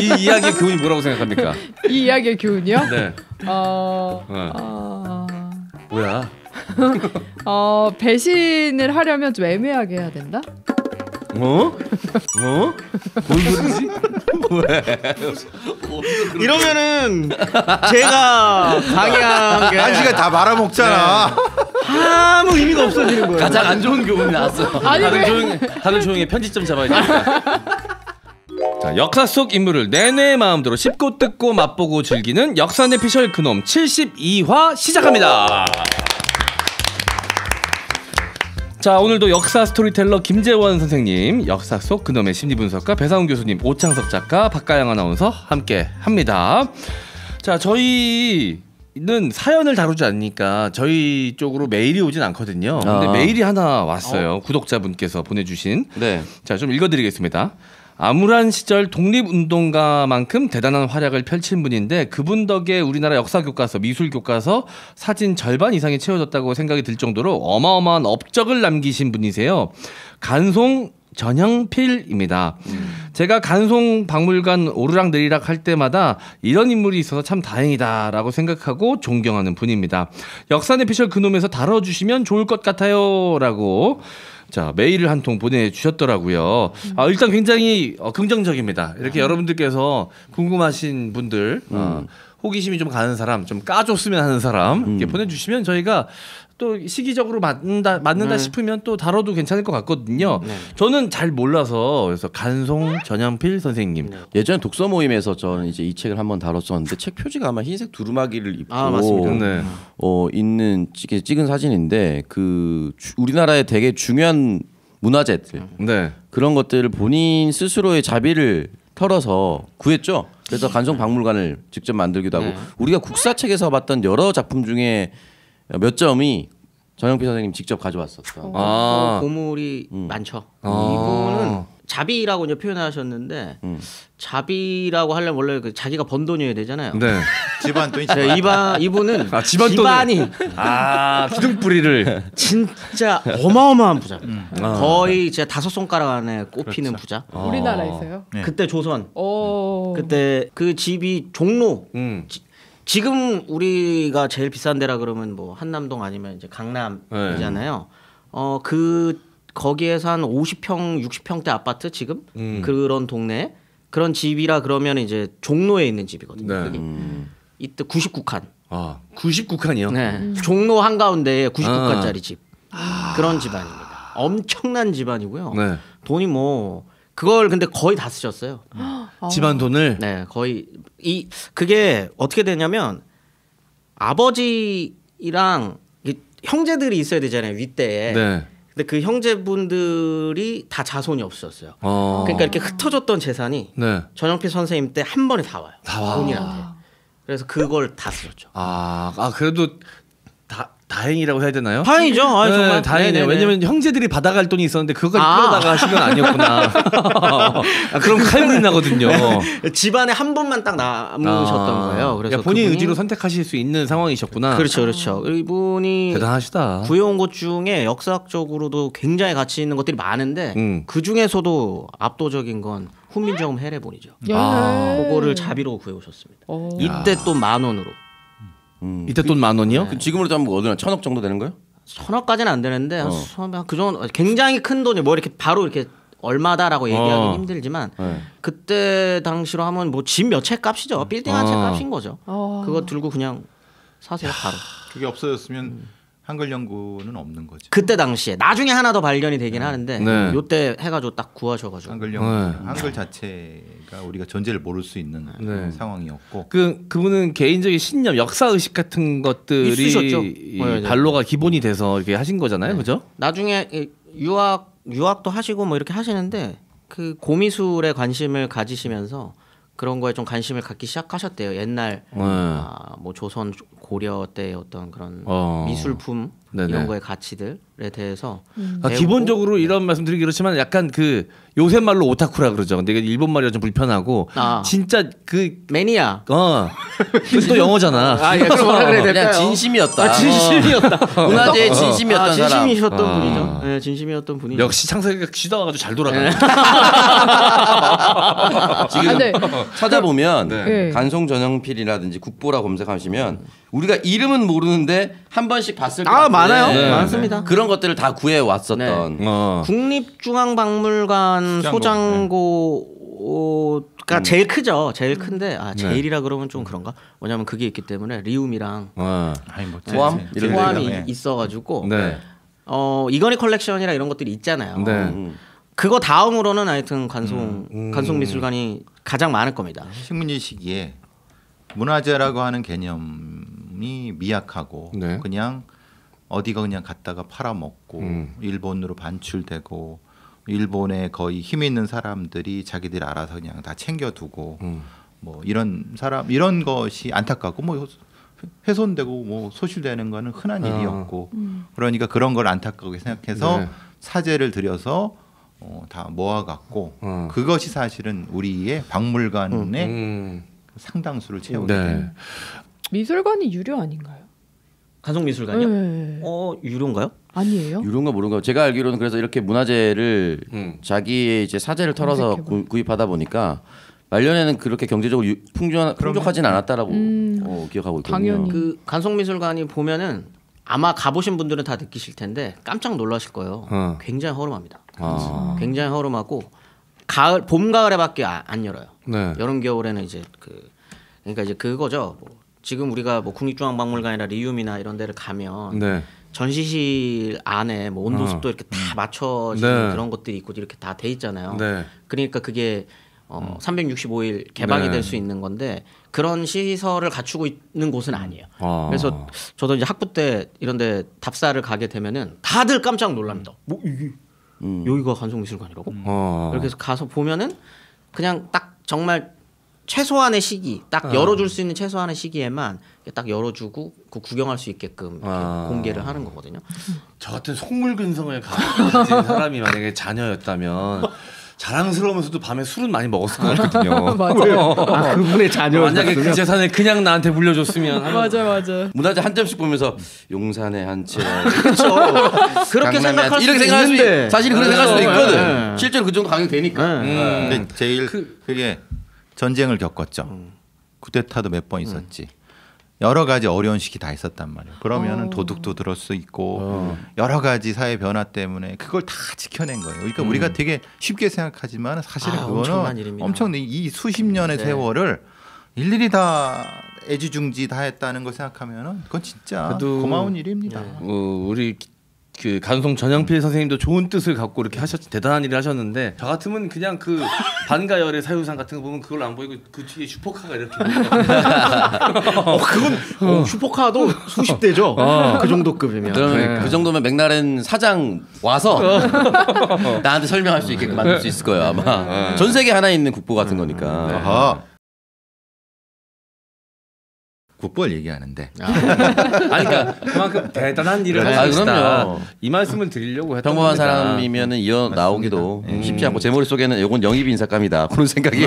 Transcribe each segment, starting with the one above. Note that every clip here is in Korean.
이 이야기의 교훈이 뭐라고 생각합니까? 이 이야기의 교훈이요? 네. 뭐야? 배신을 하려면 좀 애매하게 해야 된다? 뭔 소리지? 왜? 이러면은 제가 강의한 게 한 시간 다 말아먹잖아. 아무 의미가 없어지는 거예요. 가장 안 좋은 교훈이 나왔어. 다들 조용히 편집점 잡아야 되니까. 자, 역사 속 인물을 내내 마음대로 씹고 뜯고 맛보고 즐기는 역사 내피셜 그놈 72화 시작합니다. 자, 오늘도 역사 스토리텔러 김재원 선생님, 역사 속 그놈의 심리분석가 배상훈 교수님, 오창석 작가, 박가영 아나운서 함께 합니다. 자, 저희는 사연을 다루지 않으니까 저희 쪽으로 메일이 오진 않거든요. 근데 메일이 하나 왔어요. 구독자분께서 보내주신. 네. 자, 좀 읽어드리겠습니다. 암울한 시절 독립운동가만큼 대단한 활약을 펼친 분인데 그분 덕에 우리나라 역사교과서, 미술교과서, 사진 절반 이상이 채워졌다고 생각이 들 정도로 어마어마한 업적을 남기신 분이세요. 간송 전형필입니다. 제가 간송 박물관 오르락내리락 할 때마다 이런 인물이 있어서 참 다행이다라고 생각하고 존경하는 분입니다. 역사 내피셜 그놈에서 다뤄주시면 좋을 것 같아요 라고 자, 메일을 한 통 보내주셨더라고요. 일단 굉장히 긍정적입니다. 이렇게 여러분들께서 궁금하신 분들, 호기심이 좀 가는 사람, 좀 까줬으면 하는 사람 이렇게 보내주시면 저희가 또 시기적으로 맞는다 싶으면 또 다뤄도 괜찮을 것 같거든요. 저는 잘 몰라서 그래서 간송 전형필 선생님. 예전에 독서 모임에서 저는 이제 이 책을 한번 다뤘었는데 책 표지가 아마 흰색 두루마기를 입고 맞습니다. 네. 있는 찍은 사진인데 그 우리나라의 되게 중요한 문화재들 네. 그런 것들을 본인 스스로의 자비를 털어서 구했죠. 그래서 간송 박물관을 직접 만들기도 하고 우리가 국사책에서 봤던 여러 작품 중에 몇 점이 전형필 선생님 직접 가져왔었던 보물이 많죠. 이분은 자비라고 이제 표현하셨는데 자비라고 하려면 원래 그 자기가 번 돈이어야 되잖아요. 네. 집안 돈이 이분은 집안이 기둥 기둥뿌리를 진짜 어마어마한 부자. 거의 진짜 5손가락 안에 꼽히는 그렇죠. 부자. 우리나라에서요? 네. 그때 조선. 오. 그때 그 집이 종로. 지금 우리가 제일 비싼 데라 그러면 뭐 한남동 아니면 이제 강남이잖아요. 그 거기에서 한 50평, 60평대 아파트 지금 그런 동네 그런 집이라 그러면 이제 종로에 있는 집이거든요. 네. 그게. 이때 99칸. 99칸이요? 네. 종로 한가운데에 99칸짜리 집. 그런 집안입니다. 엄청난 집안이고요. 네. 돈이 뭐 그걸 근데 거의 다 쓰셨어요. 집안 돈을? 네, 거의 그게 어떻게 되냐면 아버지랑 형제들이 있어야 되잖아요, 윗대에. 네. 근데 그 형제분들이 다 자손이 없었어요. 그러니까 이렇게 흩어졌던 재산이 네. 전형필 선생님 때 한 번에 다 와요. 다 와. 본인한테. 그래서 그걸 다 쓰셨죠. 그래도 다행이라고 해야 되나요? 다행이죠. 정말 다행이네요. 왜냐면 형제들이 받아갈 돈이 있었는데 그거까지 끌어다가 하신 건 아니었구나. 그럼 칼군이 나거든요. 집안에 한 분만 딱 남으셨던 거예요. 그래서 본인 의지로 선택하실 수 있는 상황이셨구나. 그렇죠. 이분이 대단하시다. 구해온 것 중에 역사학적으로도 굉장히 가치 있는 것들이 많은데 그 중에서도 압도적인 건 훈민정음 해례본이죠. 그거를 자비로 구해오셨습니다. 이때 또 10,000원으로. 이때 돈 10,000원이요? 그 지금으로 따면 어느 1,000억 정도 되는 거예요? 1,000억까지는 안 되는데 그 정도 굉장히 큰 돈이 뭐 이렇게 바로 이렇게 얼마다라고 얘기하기 힘들지만 그때 당시로 하면 뭐 집 몇 채 값이죠. 빌딩 한 채 값인 거죠. 그거 들고 그냥 사세요 바로. 그게 없어졌으면 한글 연구는 없는 거죠. 그때 당시에 나중에 하나 더 발견이 되긴 하는데 요때 해가지고 딱 구하셔가지고 한글 연구, 한글 자체가 우리가 존재를 모를 수 있는 상황이었고 그분은 개인적인 신념, 역사 의식 같은 것들이 있으셨죠. 발로가 기본이 돼서 이렇게 하신 거잖아요, 그죠? 나중에 유학도 하시고 뭐 이렇게 하시는데 그 고미술에 관심을 가지시면서 그런 거에 좀 관심을 갖기 시작하셨대요. 옛날 뭐 조선 고려 때의 어떤 그런 미술품 네네. 이런 거의 가치들에 대해서 기본적으로 이런 말씀드리기 그렇지만 약간 그 요새 말로 오타쿠라 그러죠. 근데 이게 일본 말이라 좀 불편하고 진짜 그 매니아. 또 영어잖아. 아, 예, 그럼 뭐라 그래야 될까요? 그냥 진심이었다. 진심이었다. 문화재의 진심이었던 사람. 진심이셨던 분이죠. 네, 진심이었던 분이죠. 역시 창석이가 쉬다 와가지고 잘 돌아가네. 지금 네. 찾아보면 네. 간송 전형필이라든지 국보라 검색하시면 우리가 이름은 모르는데 한 번씩 봤을 때 많아요. 네. 많습니다. 그런 것들을 다 구해 왔었던. 국립중앙박물관 소장고가 제일 크죠. 제일 큰데 제일이라 그러면 좀 그런가? 왜냐면 그게 있기 때문에 리움이랑 아니 뭐 포함? 이런 포함이 네. 있어가지고 네. 이건희 컬렉션이라 이런 것들이 있잖아요. 네. 그거 다음으로는 하여튼 간송미술관이 가장 많을 겁니다. 식민지 시기에 문화재라고 하는 개념이 미약하고 네. 그냥 어디가 그냥 갔다가 팔아먹고 일본으로 반출되고 일본에 거의 힘 있는 사람들이 자기들이 알아서 그냥 다 챙겨두고 뭐 이런 것이 안타깝고 뭐 훼손되고 뭐 소실되는 거는 흔한 일이었고 그러니까 그런 걸 안타깝게 생각해서 네. 사재를 들여서 다 모아갖고 그것이 사실은 우리의 박물관의 상당수를 채우게 네. 된 미술관이 유료 아닌가요? 간송미술관이요? 네. 유료인가요? 아니에요? 유료인가 모르는가. 제가 알기로는 그래서 이렇게 문화재를 자기의 이제 사재를 털어서 구입하다 보니까 말년에는 그렇게 경제적으로 풍족하진 않았다라고 기억하고 있거든요. 당연히. 그 간송미술관이 보면은 아마 가보신 분들은 다 느끼실 텐데 깜짝 놀라실 거예요. 굉장히 허름합니다. 굉장히 허름하고 봄 가을에밖에 안 열어요. 네. 여름 겨울에는 이제 그러니까 이제 그거죠. 뭐 지금 우리가 뭐 국립중앙박물관이나 리움이나 이런 데를 가면 네. 전시실 안에 뭐 온도 습도 이렇게 다 맞춰지는 네. 그런 것들이 있고 이렇게 다 돼 있잖아요. 네. 그러니까 그게 365일 개방이 네. 될 수 있는 건데 그런 시설을 갖추고 있는 곳은 아니에요. 그래서 저도 이제 학부 때 이런데 답사를 가게 되면은 다들 깜짝 놀랍니다. 뭐 이게 여기가 간송미술관이라고? 이렇게 해서 가서 보면은 그냥 딱 정말 최소한의 시기, 딱 열어줄 수 있는 최소한의 시기에만 딱 열어주고 그 구경할 수 있게끔 이렇게 공개를 하는 거거든요. 저 같은 속물근성을 가진 사람이 만약에 자녀였다면 자랑스러우면서도 밤에 술은 많이 먹었을 것 같거든요. 맞아요. 그분의 자녀였어요. 만약에 그 재산을 그냥 나한테 물려줬으면 맞아. 문화재 한 점씩 보면서 용산의 한 채. 그렇죠. 그렇게 강남의 한 생각할 채. 수 이렇게 생각할 수 있는데 사실 그렇게 생각할 수도 있거든. 네. 실제로 그 정도 가격이 되니까. 근데 제일 그게 전쟁을 겪었죠. 쿠데타도 몇 번 있었지. 여러 가지 어려운 시기 다 있었단 말이에요. 그러면은 도둑도 들을 수 있고 여러 가지 사회 변화 때문에 그걸 다 지켜낸 거예요. 그러니까 우리가 되게 쉽게 생각하지만 사실은 엄청난 그거는 일입니다. 엄청 이 수십 년의 세월을 일일이 다 애지중지 다 했다는 걸 생각하면은 그건 진짜 그래도 고마운 일입니다. 우리 그 간송 전영필 선생님도 좋은 뜻을 갖고 이렇게 대단한 일을 하셨는데 저 같으면 그냥 그 반가열의 사유상 같은 거 보면 그걸 안 보이고 그 뒤에 슈퍼카가 이렇게 그건 슈퍼카도 수십 대죠. 그 정도 급이면. 그러면 그 정도면 맥라렌 사장 와서 나한테 설명할 수 있게끔 만들 수 있을 거예요 아마. 전 세계 하나 있는 국보 같은 거니까. 아하. 국보를 얘기하는데 아니 그러니까 그만큼 대단한 일을 하고 계시다. 그럼요. 이 말씀을 드리려고 했던 평범한 겁니다. 사람이면은 이어 나오기도 쉽지 않고 제 머릿속에는 이건 영입 인사감이다 그런 생각이.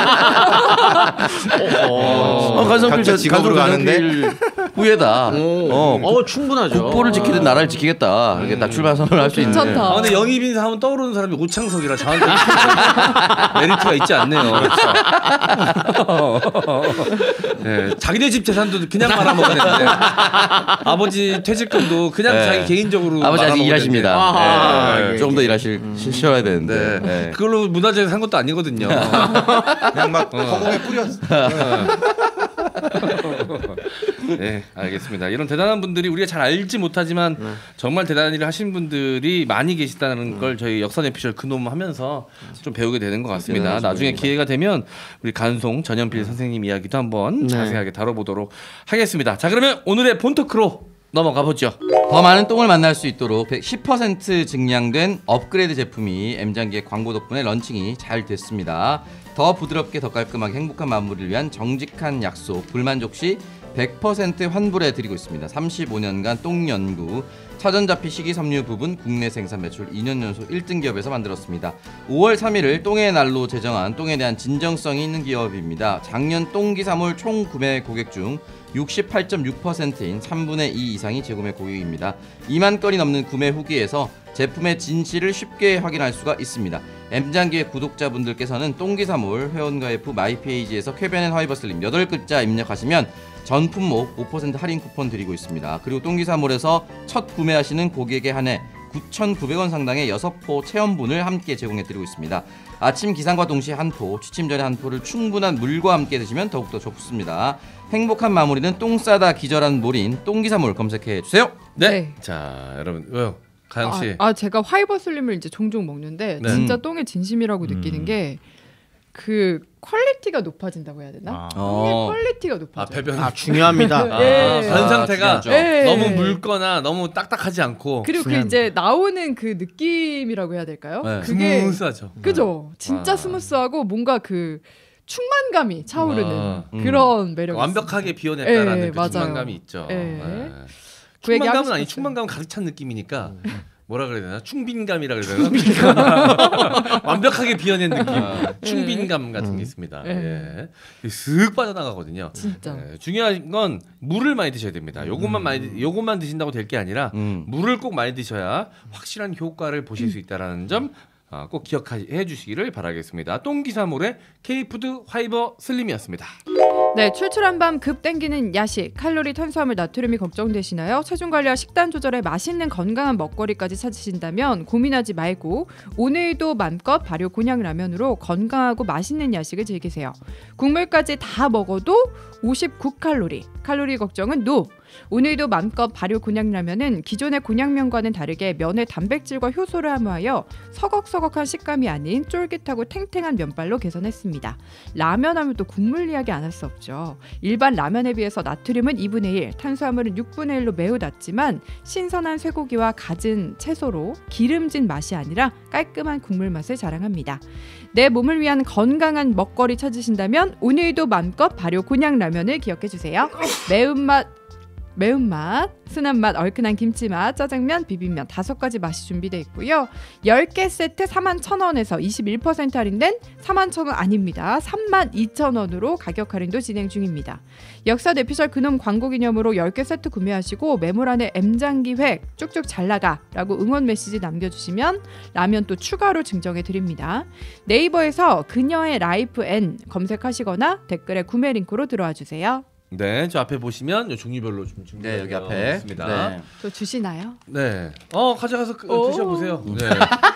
각자 직업으로 가는데? 후예다. 충분하죠. 국보를 지키든 나라를 지키겠다. 이렇게 딱 출발 선언을 할 수 있는. 괜찮다. 아, 근데 영입 인사 하면 떠오르는 사람이 오창석이라 저한테 메리트가 있지 않네요. 네, 자기네 집 재산도 그냥 말아먹었는데 아버지 퇴직금도 그냥 네. 자기 개인적으로 아버지 아직 말아먹었는데. 일하십니다. 아하. 네. 조금 더 일하셔야 되는데. 네. 네. 그걸로 문화재 산 것도 아니거든요. 그냥 막 허공에 뿌렸어. 네, 알겠습니다. 이런 대단한 분들이 우리가 잘 알지 못하지만 정말 대단한 일을 하신 분들이 많이 계시다는 걸 저희 역사내피셜 그놈 하면서 좀 배우게 되는 것 같습니다. 나중에 기회가 되면 우리 간송 전현필 선생님 이야기도 한번 자세하게 다뤄보도록 하겠습니다. 자, 그러면 오늘의 본토크로 넘어가 보죠. 더 많은 똥을 만날 수 있도록 10% 증량된 업그레이드 제품이 M장기의 광고 덕분에 런칭이 잘 됐습니다. 더 부드럽게 더 깔끔하게 행복한 마무리를 위한 정직한 약속, 불만족 시 100% 환불해 드리고 있습니다. 35년간 똥 연구, 차전자피 식이섬유 부분 국내 생산 매출 2년 연속 1등 기업에서 만들었습니다. 5월 3일을 똥의 날로 제정한 똥에 대한 진정성이 있는 기업입니다. 작년 똥기사몰 총 구매 고객 중 68.6%인 3분의 2 이상이 재구매 고객입니다. 2만 건이 넘는 구매 후기에서 제품의 진실을 쉽게 확인할 수가 있습니다. M장기의 구독자분들께서는 똥기사몰 회원가입 후 마이페이지에서 쾌변앤 화이버 슬림 8글자 입력하시면 전 품목 5% 할인 쿠폰 드리고 있습니다. 그리고 똥기사몰에서 첫 구매하시는 고객에 한해 9,900원 상당의 6포 체험분을 함께 제공해드리고 있습니다. 아침 기상과 동시에 한 포, 취침 전에 한 포를 충분한 물과 함께 드시면 더욱더 좋습니다. 행복한 마무리는 똥 싸다 기절한 몰인 똥기사몰 검색해주세요. 네. 자, 여러분 왜요? 가영 씨. 제가 화이버 슬림을 이제 종종 먹는데 네. 진짜 똥의 진심이라고 느끼는 게 그 퀄리티가 높아진다고 해야 되나? 똥의 퀄리티가 높아져요. 배변. 중요합니다. 네. 변 상태가 중요하죠. 네. 너무 묽거나 너무 딱딱하지 않고 그리고 그 중요합니다. 이제 나오는 그 느낌이라고 해야 될까요? 네. 그게 스무스하죠. 그죠? 진짜 아. 스무스하고 뭔가 그 충만감이 차오르는 아, 그런 매력이 완벽하게 비워냈다라는 네, 그 맞아요. 충만감이 있죠. 네. 네. 그 얘기 하고 충만감은 아니 싶었어요. 충만감 가득 찬 느낌이니까 뭐라 그래야 되나? 충빈감이라 그래야 되나? 완벽하게 비워낸 느낌. 충빈감 같은 게 있습니다. 네. 예. 쓱 빠져나가거든요. 진짜. 예. 중요한 건 물을 많이 드셔야 됩니다. 요것만 드신다고 될 게 아니라 물을 꼭 많이 드셔야 확실한 효과를 보실 수 있다라는 점 꼭 기억해 주시기를 바라겠습니다. 똥기사몰의 K푸드 화이버 슬림이었습니다. 네, 출출한 밤 급 땡기는 야식, 칼로리, 탄수화물, 나트륨이 걱정되시나요? 체중 관리와 식단 조절에 맛있는 건강한 먹거리까지 찾으신다면 고민하지 말고 오늘도 맘껏 발효 곤약 라면으로 건강하고 맛있는 야식을 즐기세요. 국물까지 다 먹어도 59칼로리. 칼로리 걱정은 NO. 오늘도 맘껏 발효 곤약라면은 기존의 곤약면과는 다르게 면의 단백질과 효소를 함유하여 서걱서걱한 식감이 아닌 쫄깃하고 탱탱한 면발로 개선했습니다. 라면 하면 또 국물 이야기 안 할 수 없죠. 일반 라면에 비해서 나트륨은 2분의 1, 탄수화물은 6분의 1로 매우 낮지만 신선한 쇠고기와 갖은 채소로 기름진 맛이 아니라 깔끔한 국물 맛을 자랑합니다. 내 몸을 위한 건강한 먹거리 찾으신다면 오늘도 맘껏 발효 곤약라면을 기억해주세요. 매운맛, 순한맛, 얼큰한 김치맛, 짜장면, 비빔면 5가지 맛이 준비되어 있고요. 10개 세트 41,000원에서 21% 할인된 41,000원 아닙니다. 32,000원으로 가격 할인도 진행 중입니다. 역사 내피셜 그놈 광고 기념으로 10개 세트 구매하시고 메모란에 M장기 획 쭉쭉 잘나가 라고 응원 메시지 남겨주시면 라면 또 추가로 증정해 드립니다. 네이버에서 그녀의 라이프 N 검색하시거나 댓글에 구매 링크로 들어와 주세요. 네, 저 앞에 보시면 요 종류별로 좀 준비되어 네, 여기 앞에 있습니다. 네. 또 주시나요? 네. 가져가서 드셔보세요. 네.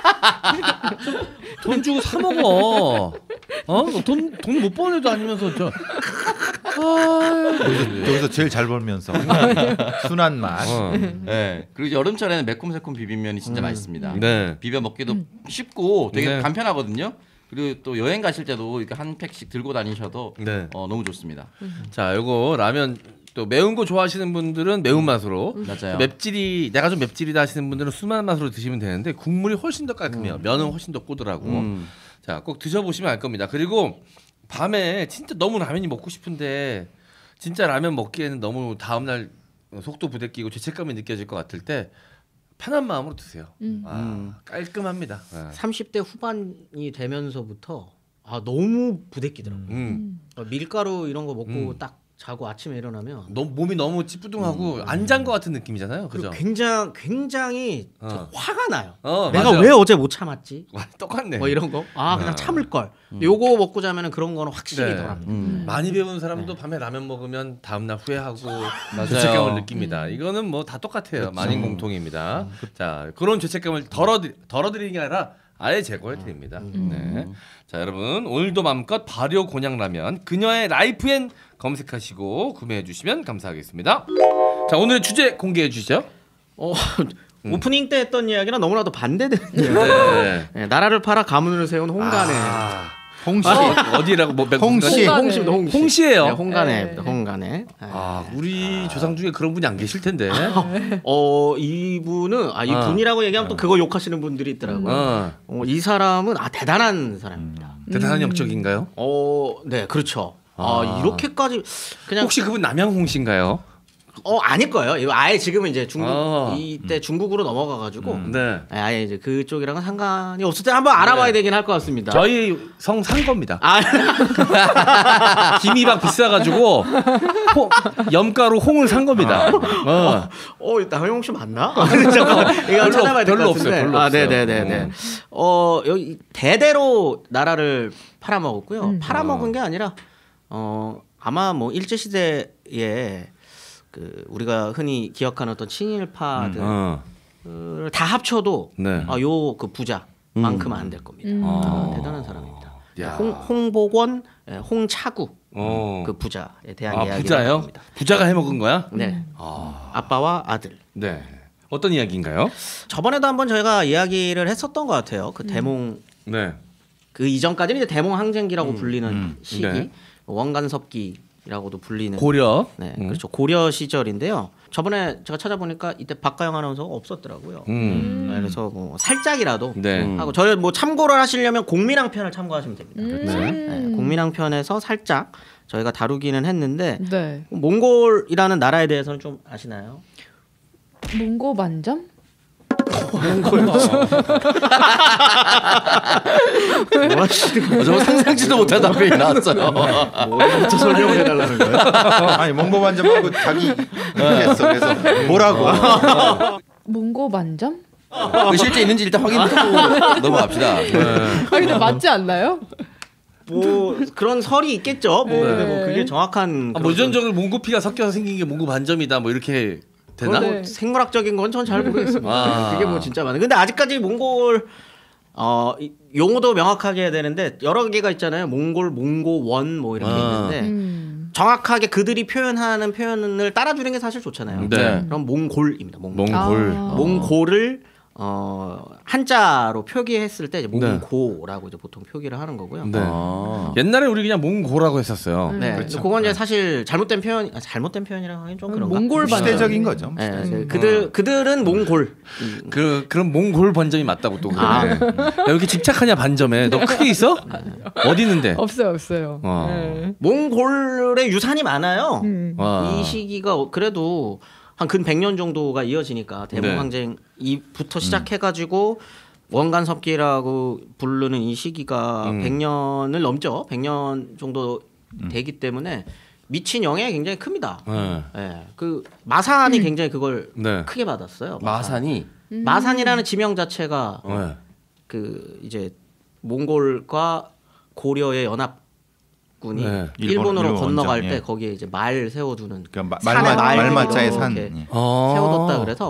돈 주고 사 먹어. 돈 못 버는 애도 아니면서 여기서 제일 잘 벌면서 순한 맛. 네. 그리고 여름철에는 매콤새콤 비빔면이 진짜 맛있습니다. 네. 비벼 먹기도 쉽고 되게 네. 간편하거든요. 그리고 또 여행 가실 때도 이렇게 한 팩씩 들고 다니셔도 네. 너무 좋습니다. 자, 요거 라면 또 매운 거 좋아하시는 분들은 매운 맛으로, 맞아요. 맵찔이 내가 좀 맵찔이다 하시는 분들은 순한 맛으로 드시면 되는데 국물이 훨씬 더 깔끔해요. 면은 훨씬 더 꼬들하고. 자, 꼭 드셔보시면 알 겁니다. 그리고 밤에 진짜 너무 라면이 먹고 싶은데 진짜 라면 먹기에는 너무 다음날 속도 부대끼고 죄책감이 느껴질 것 같을 때 편한 마음으로 드세요. 깔끔합니다. 30대 후반이 되면서부터 너무 부대끼더라고요. 밀가루 이런 거 먹고 딱 자고 아침에 일어나면 몸이 너무 찌뿌둥하고 안 잔 것 같은 느낌이잖아요. 그죠? 그리고 굉장히 화가 나요. 내가 내가 왜 어제 못 참았지? 똑같네. 뭐 이런 거. 그냥 참을 걸. 요거 먹고 자면은 그런 거는 확실히 네. 덜합니다. 많이 배운 사람도 밤에 라면 먹으면 다음날 후회하고 맞아요. 죄책감을 느낍니다. 이거는 뭐 다 똑같아요. 만인 공통입니다. 자, 그런 죄책감을 덜어드리는 게 아니라 아예 제거해 드립니다. 네. 자, 여러분 오늘도 맘껏 발효 곤약라면 그녀의 라이프엔 검색하시고 구매해 주시면 감사하겠습니다. 자, 오늘의 주제 공개해 주시죠. 오프닝 때 했던 이야기랑 너무나도 반대되는 이야기. 네. 네, 나라를 팔아 가문을 세운 홍간의 홍시. 어디라고 홍시. 홍시예요. 네, 홍간의 홍간의. 우리 조상 중에 그런 분이 안 계실 텐데. 이분은 이분이라고 얘기하면 또 그거 욕하시는 분들이 있더라고요. 이 사람은 대단한 사람입니다. 대단한 영적인가요? 네, 그렇죠. 이렇게까지 그냥 혹시 그분 남양홍 씨인가요? 아닐 거예요. 이거 아예 지금은 이제 중국 이때 중국으로 넘어가가지고 네. 아예 이제 그쪽이랑은 상관이 없을 때 한번 알아봐야 되긴 할 것 같습니다. 저희 성 산 겁니다. 김이박 비싸가지고 염가로 홍을 산 겁니다. 남영웅 씨 맞나? 잠깐만 이거 찾아봐야 될 것 같은데. 별로 없어요. 네네네. 여기 대대로 나라를 팔아먹었고요. 팔아먹은 게 아니라 아마 뭐 일제 시대에 그 우리가 흔히 기억하는 어떤 친일파들 다 합쳐도 네. 요 그 부자만큼은 안 될 겁니다. 대단한 사람입니다. 야. 홍복원, 홍차구 그 부자에 대한 이야기를 부자요? 합니다. 부자가 해먹은 거야? 네. 아빠와 아들. 네. 어떤 이야기인가요? 저번에도 한번 저희가 이야기를 했었던 것 같아요. 그 대몽 네. 그 이전까지는 이제 대몽 항쟁기라고 불리는 시기, 네. 원간섭기라고도 불리는 고려. 네, 그렇죠. 고려 시절인데요. 저번에 제가 찾아보니까 이때 박가영 아나운서가 없었더라고요. 네, 그래서 뭐 살짝이라도 네. 하고 저희 뭐 참고를 하시려면 공민왕 편을 참고하시면 됩니다. 네. 공민왕 편에서 살짝 저희가 다루기는 했는데 네. 몽골이라는 나라에 대해서는 좀 아시나요? 몽고 만점? 저거 상상지도 못한 답변이 나왔어요. 뭐부터 설명을 해달라는 거예요? 아니 몽고반점하고 자기 했어. 그래서 뭐라고? 몽고 만점? 실제 있는지 일단 확인하고 넘어갑시다. 근데 맞지 않나요? 뭐 그런 설이 있겠죠. 근데 뭐 그게 정확한 뭐 유전적으로 몽고 피가 섞여서 생긴 게 몽고 반점이다. 뭐 이렇게 되나? 뭐 생물학적인 건 전 잘 모르겠습니다. 그게 뭐 진짜 많아요. 근데 아직까지 몽골 용어도 명확하게 해야 되는데 여러 개가 있잖아요. 몽골, 몽고원 뭐 이렇게 있는데 정확하게 그들이 표현하는 표현을 따라주는 게 사실 좋잖아요. 네. 그럼 몽골입니다. 몽골. 몽골을 한자로 표기했을 때 이제 몽고라고 이제 보통 표기를 하는 거고요. 네. 옛날에 우리 그냥 몽고라고 했었어요. 네, 그렇죠. 그건 이제 사실 잘못된 표현이라고 하긴 좀 그런가. 몽골 반점. 시대적인 거죠. 네, 그들은 몽골. 그런 몽골 반점이 맞다고 또 그래. 야, 왜 이렇게 집착하냐 반점에. 너 크게 있어? 어디 있는데? 없어요. 네. 몽골의 유산이 많아요. 와. 이 시기가 그래도 한 근 100년 정도가 이어지니까 대몽 항쟁이부터 시작해가지고 원간섭기라고 부르는 이 시기가 100년을 넘죠. 100년 정도 되기 때문에 미친 영향이 굉장히 큽니다. 네. 그 마산이 굉장히 그걸 크게 받았어요. 마산이라는 지명 자체가 그 이제 몽골과 고려의 연합군이 일본으로 건너갈 때 거기에 이제 말 세워두는 그러니까 말마자의 산 세워뒀다 그래서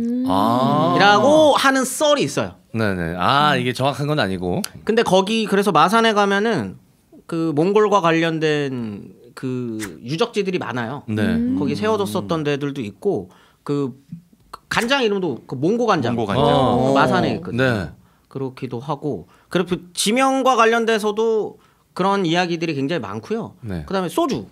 마산이라고 하는 썰이 있어요. 네네. 이게 정확한 건 아니고. 근데 거기 그래서 마산에 가면은 그 몽골과 관련된 그 유적지들이 많아요. 네. 거기 세워뒀었던 데들도 있고 그 간장 이름도 그 몽고 간장. 마산에 있거든요. 네. 그렇기도 하고 그리고 그 지명과 관련돼서도 그런 이야기들이 굉장히 많고요. 네. 그다음에 소주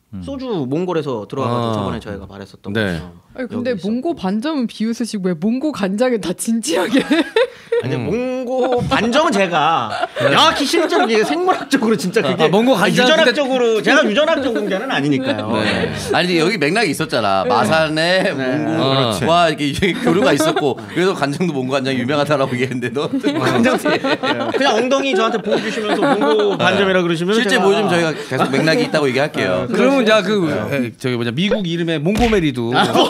몽골에서 들어와가지고 저번에 저희가 말했었던 거죠. 아니 근데 몽고 반점은 비웃으시고 왜 몽고 간장은 다 진지하게? 아니 몽고 반점은 제가 명확히 실제로 이게 생물학적으로 진짜 그게 몽고 간장 유전학적으로 제가 유전학적 공자는 아니니까요. 네. 아니 여기 맥락이 있었잖아. 마산에 몽고와 이렇게 교류가 있었고 그래서 간장도 몽고 간장 유명하다라고 얘기했는데 너 간장 그냥 엉덩이 저한테 보여주시면서 몽고 반점이라 그러시면 실제 보여주면 저희가 계속 맥락이 있다고 얘기할게요. 그러면 야 저기 미국 이름에 몽고메리도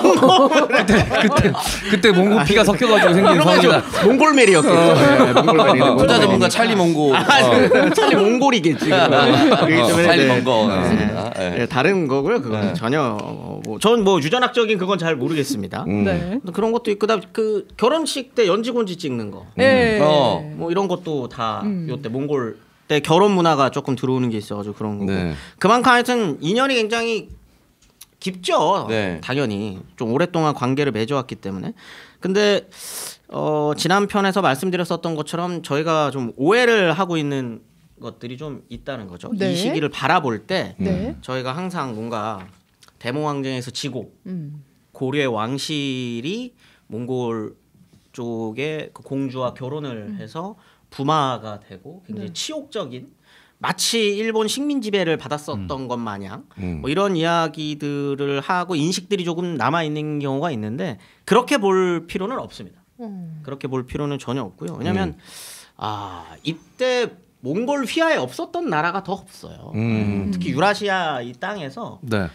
그때 몽고 피가 섞여가지고 생긴 성이다. 몽골메리였겠죠. 몽골메리. 투자 전문가 찰리 몽고. 찰리 몽골이겠지. 찰리 몽고. 다른 거고요. 그건 전혀 전 뭐 유전학적인 그건 잘 모르겠습니다. 네. 그런 것도 있고 그 결혼식 때 연지곤지 찍는 거. 뭐 이런 것도 다 요때 몽골 때 결혼 문화가 조금 들어오는 게 있어가지고 그런 거고. 그만큼 하여튼 인연이 굉장히 깊죠. 당연히 좀 오랫동안 관계를 맺어왔기 때문에. 근데 지난 편에서 말씀드렸었던 것처럼 저희가 좀 오해를 하고 있는 것들이 좀 있다는 거죠. 이 시기를 바라볼 때 저희가 항상 뭔가 대몽 항쟁에서 지고 고려의 왕실이 몽골 쪽에 그 공주와 결혼을 해서 부마가 되고 굉장히 치욕적인 마치 일본 식민 지배를 받았었던 것 마냥 뭐 이런 이야기들을 하고 인식들이 조금 남아 있는 경우가 있는데 그렇게 볼 필요는 없습니다. 그렇게 볼 필요는 전혀 없고요. 왜냐하면 이때 몽골 휘하에 없었던 나라가 더 없어요. 특히 유라시아 이 땅에서 네.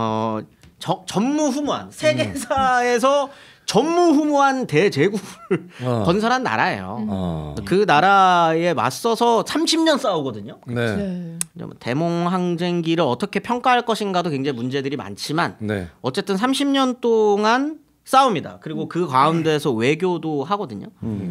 전무후무한 세계사에서 전무후무한 대제국을 건설한 나라예요. 그 나라에 맞서서 30년 싸우거든요. 네. 대몽항쟁기를 어떻게 평가할 것인가도 굉장히 문제들이 많지만 네. 어쨌든 30년 동안 싸웁니다. 그리고 그 가운데서 외교도 하거든요.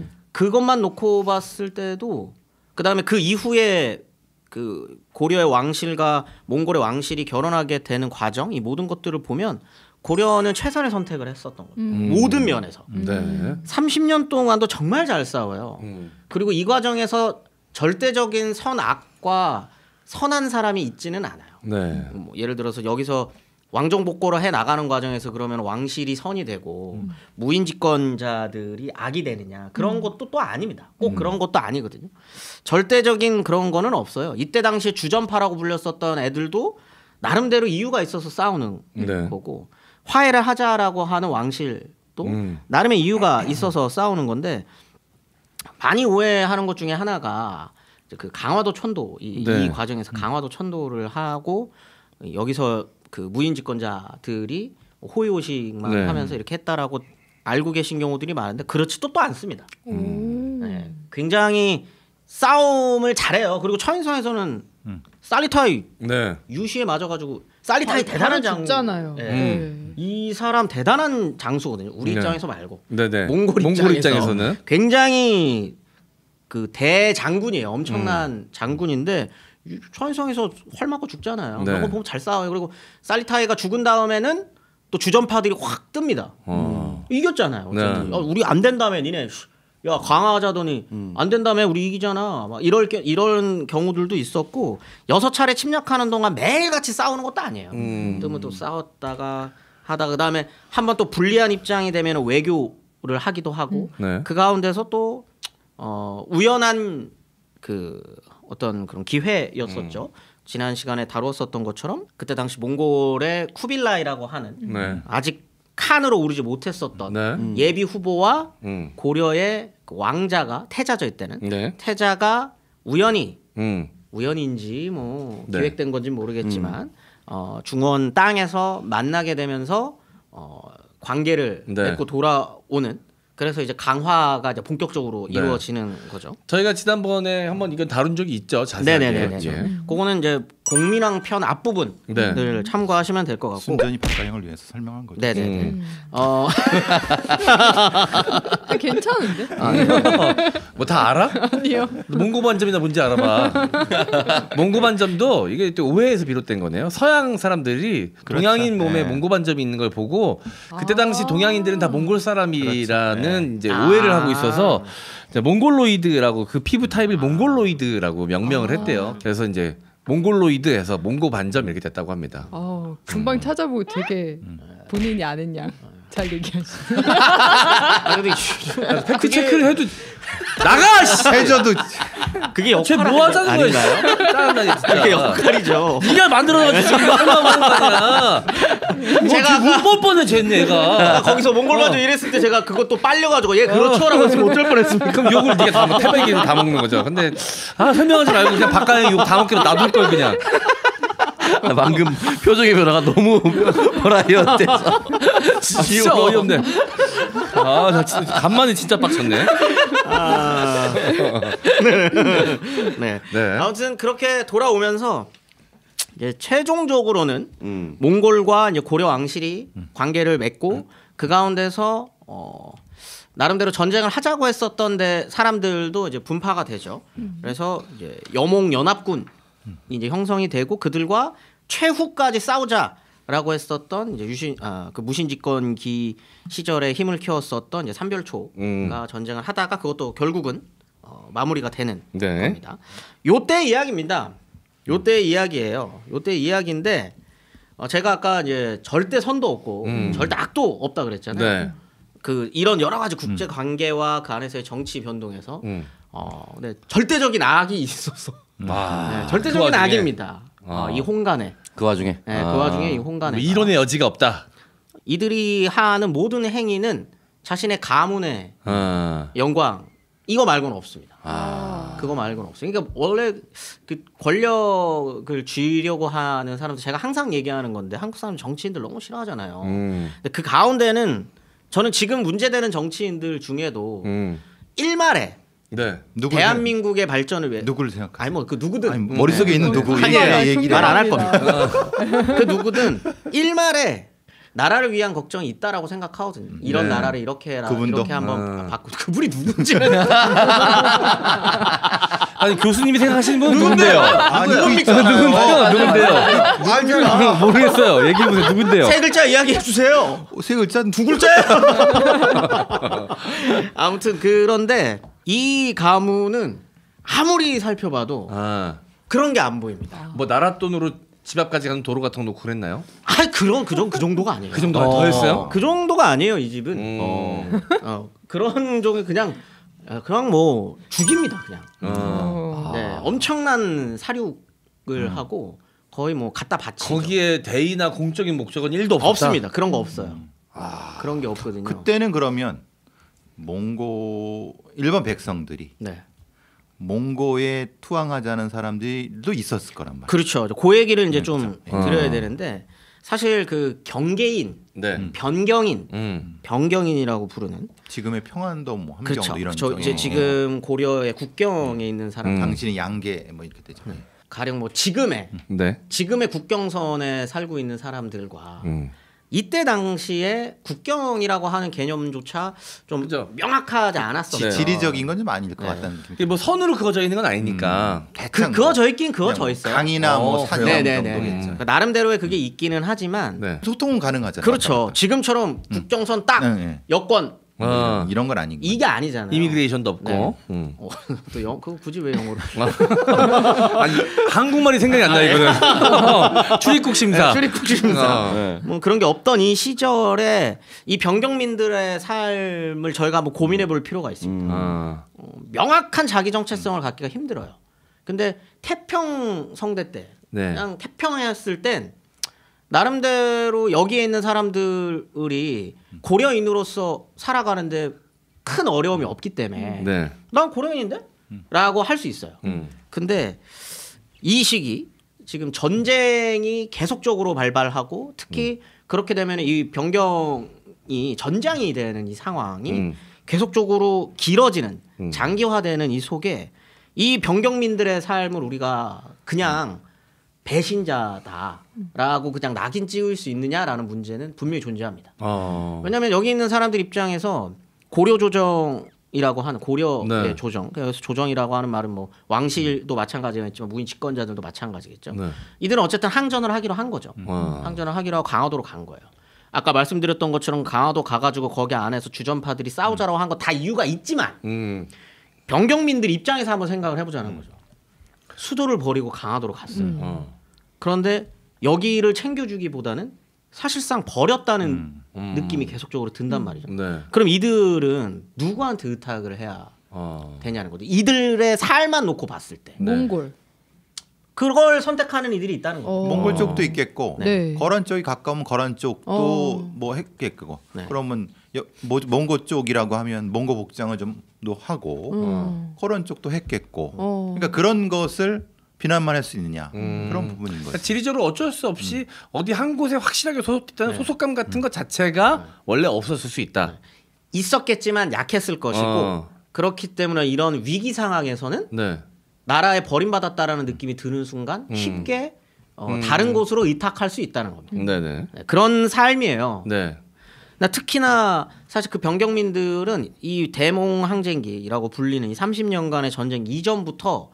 그것만 놓고 봤을 때도 그다음에 그 이후에 그 고려의 왕실과 몽골의 왕실이 결혼하게 되는 과정 이 모든 것들을 보면 고려는 최선의 선택을 했었던 거죠. 모든 면에서. 네. 30년 동안도 정말 잘 싸워요. 그리고 이 과정에서 절대적인 선악과 선한 사람이 있지는 않아요. 네. 뭐 예를 들어서 여기서 왕정복고를 해 나가는 과정에서 그러면 왕실이 선이 되고 무인 집권자들이 악이 되느냐 그런 것도 또 아닙니다. 꼭 그런 것도 아니거든요. 절대적인 그런 거는 없어요. 이때 당시에 주전파라고 불렸었던 애들도 나름대로 이유가 있어서 싸우는 네. 거고 화해를 하자라고 하는 왕실도 나름의 이유가 있어서 싸우는 건데 많이 오해하는 것 중에 하나가 그 강화도 천도 이 과정에서 강화도 천도를 하고 여기서 그 무인 집권자들이 호의호식만 하면서 이렇게 했다라고 알고 계신 경우들이 많은데 그렇지도 또 않습니다. 네, 굉장히 싸움을 잘해요. 그리고 처인성에서는 살리타이 유시에 맞아가지고 살리타이 대단한 장수잖아요. 이 사람 대단한 장수거든요. 우리 입장에서 말고 네네. 몽골 입장에서는 굉장히 그 대장군이에요. 엄청난 장군인데 처인성에서 활 맞고 죽잖아요. 그런 거 보면 잘 싸워요. 그리고 살리타이가 죽은 다음에는 또 주전파들이 확 뜹니다. 이겼잖아요. 우리 안 된다며 니네 야 강화하자더니 안 된다며 우리 이기잖아. 막 이런 경우들도 있었고 6차례 침략하는 동안 매일같이 싸우는 것도 아니에요. 또 싸웠다가 하다 그다음에 한번 또 불리한 입장이 되면 외교를 하기도 하고 그 가운데서 또 우연한 그 어떤 그런 기회였었죠. 지난 시간에 다루었었던 것처럼 그때 당시 몽골의 쿠빌라이라고 하는 아직 칸으로 오르지 못했었던 예비 후보와 고려의 그 왕자가 태자죠 이때는 태자가 우연인지 뭐 기획된 건지 모르겠지만 중원 땅에서 만나게 되면서 관계를 맺고 돌아오는 그래서 이제 강화가 이제 본격적으로 이루어지는 거죠. 저희가 지난번에 한번 이건 다룬 적이 있죠. 자세하게. 네네네. 그거는 이제 공민왕 편 앞부분을 참고하시면 될 것 같고. 순전히 박가영을 위해서 설명한 거죠. 네네네. 괜찮은데? 뭐 다 알아? 아니요. 몽고반점이나 뭔지 알아봐. 몽고반점도 이게 또 오해에서 비롯된 거네요. 서양 사람들이 동양인 몸에 몽고반점이 있는 걸 보고 그때 당시 동양인들은 다 몽골 사람이라는 이제 오해를 하고 있어서 몽골로이드라고 그 피부 타입을 몽골로이드라고 명명을 했대요. 그래서 이제 몽골로이드에서 몽고 반점 이렇게 됐다고 합니다. 금방 찾아보고 되게 본인이 아는 양 잘 얘기하시네. 팩트 체크를 해도 나가 씨. 해줘도 그게 역할 뭐 하자는 거야? 짜증나게 진짜. 그게 역할이죠. 네가 만들어가지고 지금 설명하는 거 아니야. 제가 못 뻔뻔해 쟤네가. 거기서 몽골반점 이랬을 때 제가 그것도 빨려가지고 얘 그렇죠라고 했으면 어쩔 뻔했습니까? 그럼 욕을 네가 다 태백이를 다 먹는 거죠. 근데 설명하지 말고 그냥 바깥에 욕 다 먹기로 놔둘 걸 그냥. 방금 표정의 변화가 너무 버라이어티해서 진짜 어이없네. 나 진짜 간만에 진짜 빡쳤네. 네. 아무튼 그렇게 돌아오면서 이제 최종적으로는 몽골과 이제 고려 왕실이 관계를 맺고 그 가운데서 나름대로 전쟁을 하자고 했었던 데 사람들도 이제 분파가 되죠. 그래서 이제 여몽 연합군 이제 형성이 되고 그들과 최후까지 싸우자라고 했었던 이제 그 무신집권기 시절에 힘을 키웠었던 이제 삼별초가 전쟁을 하다가 그것도 결국은 마무리가 되는 겁니다. 요때 이야기입니다. 요때 이야기예요. 요때 이야기인데 제가 아까 이제 절대 선도 없고 절대 악도 없다 그랬잖아요. 그 이런 여러 가지 국제 관계와 그 안에서의 정치 변동에서 네, 절대적인 악이 있어서 와, 절대적인 그 와중에. 악입니다. 이 홍간에. 그 와중에 그 와중에 이 홍간에. 뭐 이론의 여지가 없다. 이들이 하는 모든 행위는 자신의 가문의 영광 이거 말고는 없습니다. 그거 말고는 없어요. 그러니까 원래 그 권력을 쥐려고 하는 사람들 제가 항상 얘기하는 건데 한국 사람 정치인들 너무 싫어하잖아요. 근데 그 가운데는 저는 지금 문제되는 정치인들 중에도 일말에 네. 대한민국의 발전을 위해 누구를 생각하세요? 아니 뭐 그 누구든 아니, 머릿속에 있는 누구 아니에요. 얘기를 말 안 할 겁니다. 그 누구든 일말에 나라를 위한 걱정이 있다라고 생각하거든요. 이런 나라를 이렇게 해라, 그분도? 이렇게 한번 바꾸고 그분이 누군지는 아니 교수님이 생각하시는 분은 누군데요? 누굽니까? 누군데요? 모르겠어요. 얘기해 보세요. 누군데요? 세 글자 이야기해 주세요. 세 글자는 두 글자예요. 아무튼 그런데 이 가문은 아무리 살펴봐도 그런 게 안 보입니다. 뭐 나라 돈으로 집 앞까지 가는 도로 같은 거 놓고 그랬나요? 그 정도가 아니에요. 그 정도가 더 했어요? 그 정도가 아니에요, 이 집은. 그런 종의 그냥 뭐 죽입니다, 그냥. 네, 엄청난 사륙을 하고 거의 뭐 갖다 바치죠. 거기에 대의나 공적인 목적은 1도 없었다? 없습니다. 그런 거 없어요. 그런 게 없거든요. 그때는 그러면 몽고 일본 백성들이 네. 몽고에 투항하자는 사람들도 있었을 거란 말이에요. 그렇죠. 그 얘기를 이제 좀 드려야 되는데 사실 그 경계인, 네. 변경인이라고 부르는 지금의 평안도 뭐 함경도 그렇죠. 이런 저 이제 지금 고려의 국경에 있는 사람 당신이 양계 뭐 이렇게 되죠. 가령 뭐 지금의 국경선에 살고 있는 사람들과 이때 당시에 국경이라고 하는 개념조차 좀 그죠. 명확하지 않았어요. 지리적인 건 좀 아닐 것 같다는 느낌. 이게 뭐 선으로 그어져 있는 건 아니니까. 그어져 있긴 그어져 있어요. 강이나 뭐 산 네네네. 정도겠죠. 그러니까 나름대로의 그게 있기는 하지만 네. 소통은 가능하잖아요. 그렇죠. 지금처럼 국경선 딱 여권 이런 건 아니고 이게 아니잖아요. 이미그레이션도 없고. 네. 또 그거 굳이 왜 영어로? 아니 한국말이 생각이 안 나 이거는. 출입국 심사. 출입국 심사. 뭐 그런 게 없던 이 시절에 이 변경민들의 삶을 저희가 한번 고민해 볼 필요가 있습니다. 명확한 자기 정체성을 갖기가 힘들어요. 근데 태평 성대 때 그냥 태평했을 땐 나름대로 여기에 있는 사람들이 고려인으로서 살아가는데 큰 어려움이 없기 때문에 난 고려인인데? 라고 할 수 있어요. 근데 이 시기 지금 전쟁이 계속적으로 발발하고 특히 그렇게 되면 이 변경이 전장이 되는 이 상황이 계속적으로 길어지는 장기화되는 이 속에 이 변경민들의 삶을 우리가 그냥 배신자다라고 그냥 낙인 찍을 수 있느냐라는 문제는 분명히 존재합니다. 왜냐하면 여기 있는 사람들 입장에서 고려 조정이라고 하는 고려의 조정, 그래서 조정이라고 하는 말은 뭐 왕실도 마찬가지겠지만 무인 집권자들도 마찬가지겠죠. 이들은 어쨌든 항전을 하기로 한 거죠. 항전을 하기로 하고 강화도로 간 거예요. 아까 말씀드렸던 것처럼 강화도 가가지고 거기 안에서 주전파들이 싸우자라고 한 거 다 이유가 있지만 변경민들 입장에서 한번 생각을 해보자는 거죠. 수도를 버리고 강화도로 갔어요. 그런데 여기를 챙겨주기보다는 사실상 버렸다는 느낌이 계속적으로 든단 말이죠. 그럼 이들은 누구한테 의탁을 해야 되냐는 거죠. 이들의 삶만 놓고 봤을 때. 몽골. 그걸 선택하는 이들이 있다는 거죠. 몽골 쪽도 있겠고 네. 거란 쪽이 가까우면 거란 쪽도 뭐 했겠고 그러면 뭐 몽고 쪽이라고 하면 몽고 복장을 좀도 하고 거란 쪽도 했겠고 그러니까 그런 것을 비난만 할 수 있느냐 그런 부분인 거죠. 그러니까 지리적으로 어쩔 수 없이 어디 한 곳에 확실하게 소속됐다는 소속감 같은 것 자체가 원래 없었을 수 있다. 있었겠지만 약했을 것이고 그렇기 때문에 이런 위기 상황에서는 나라에 버림받았다라는 느낌이 드는 순간 쉽게 다른 곳으로 의탁할 수 있다는 겁니다. 네, 그런 삶이에요. 특히나 사실 그 변경민들은 이 대몽항쟁기라고 불리는 이 30년간의 전쟁 이전부터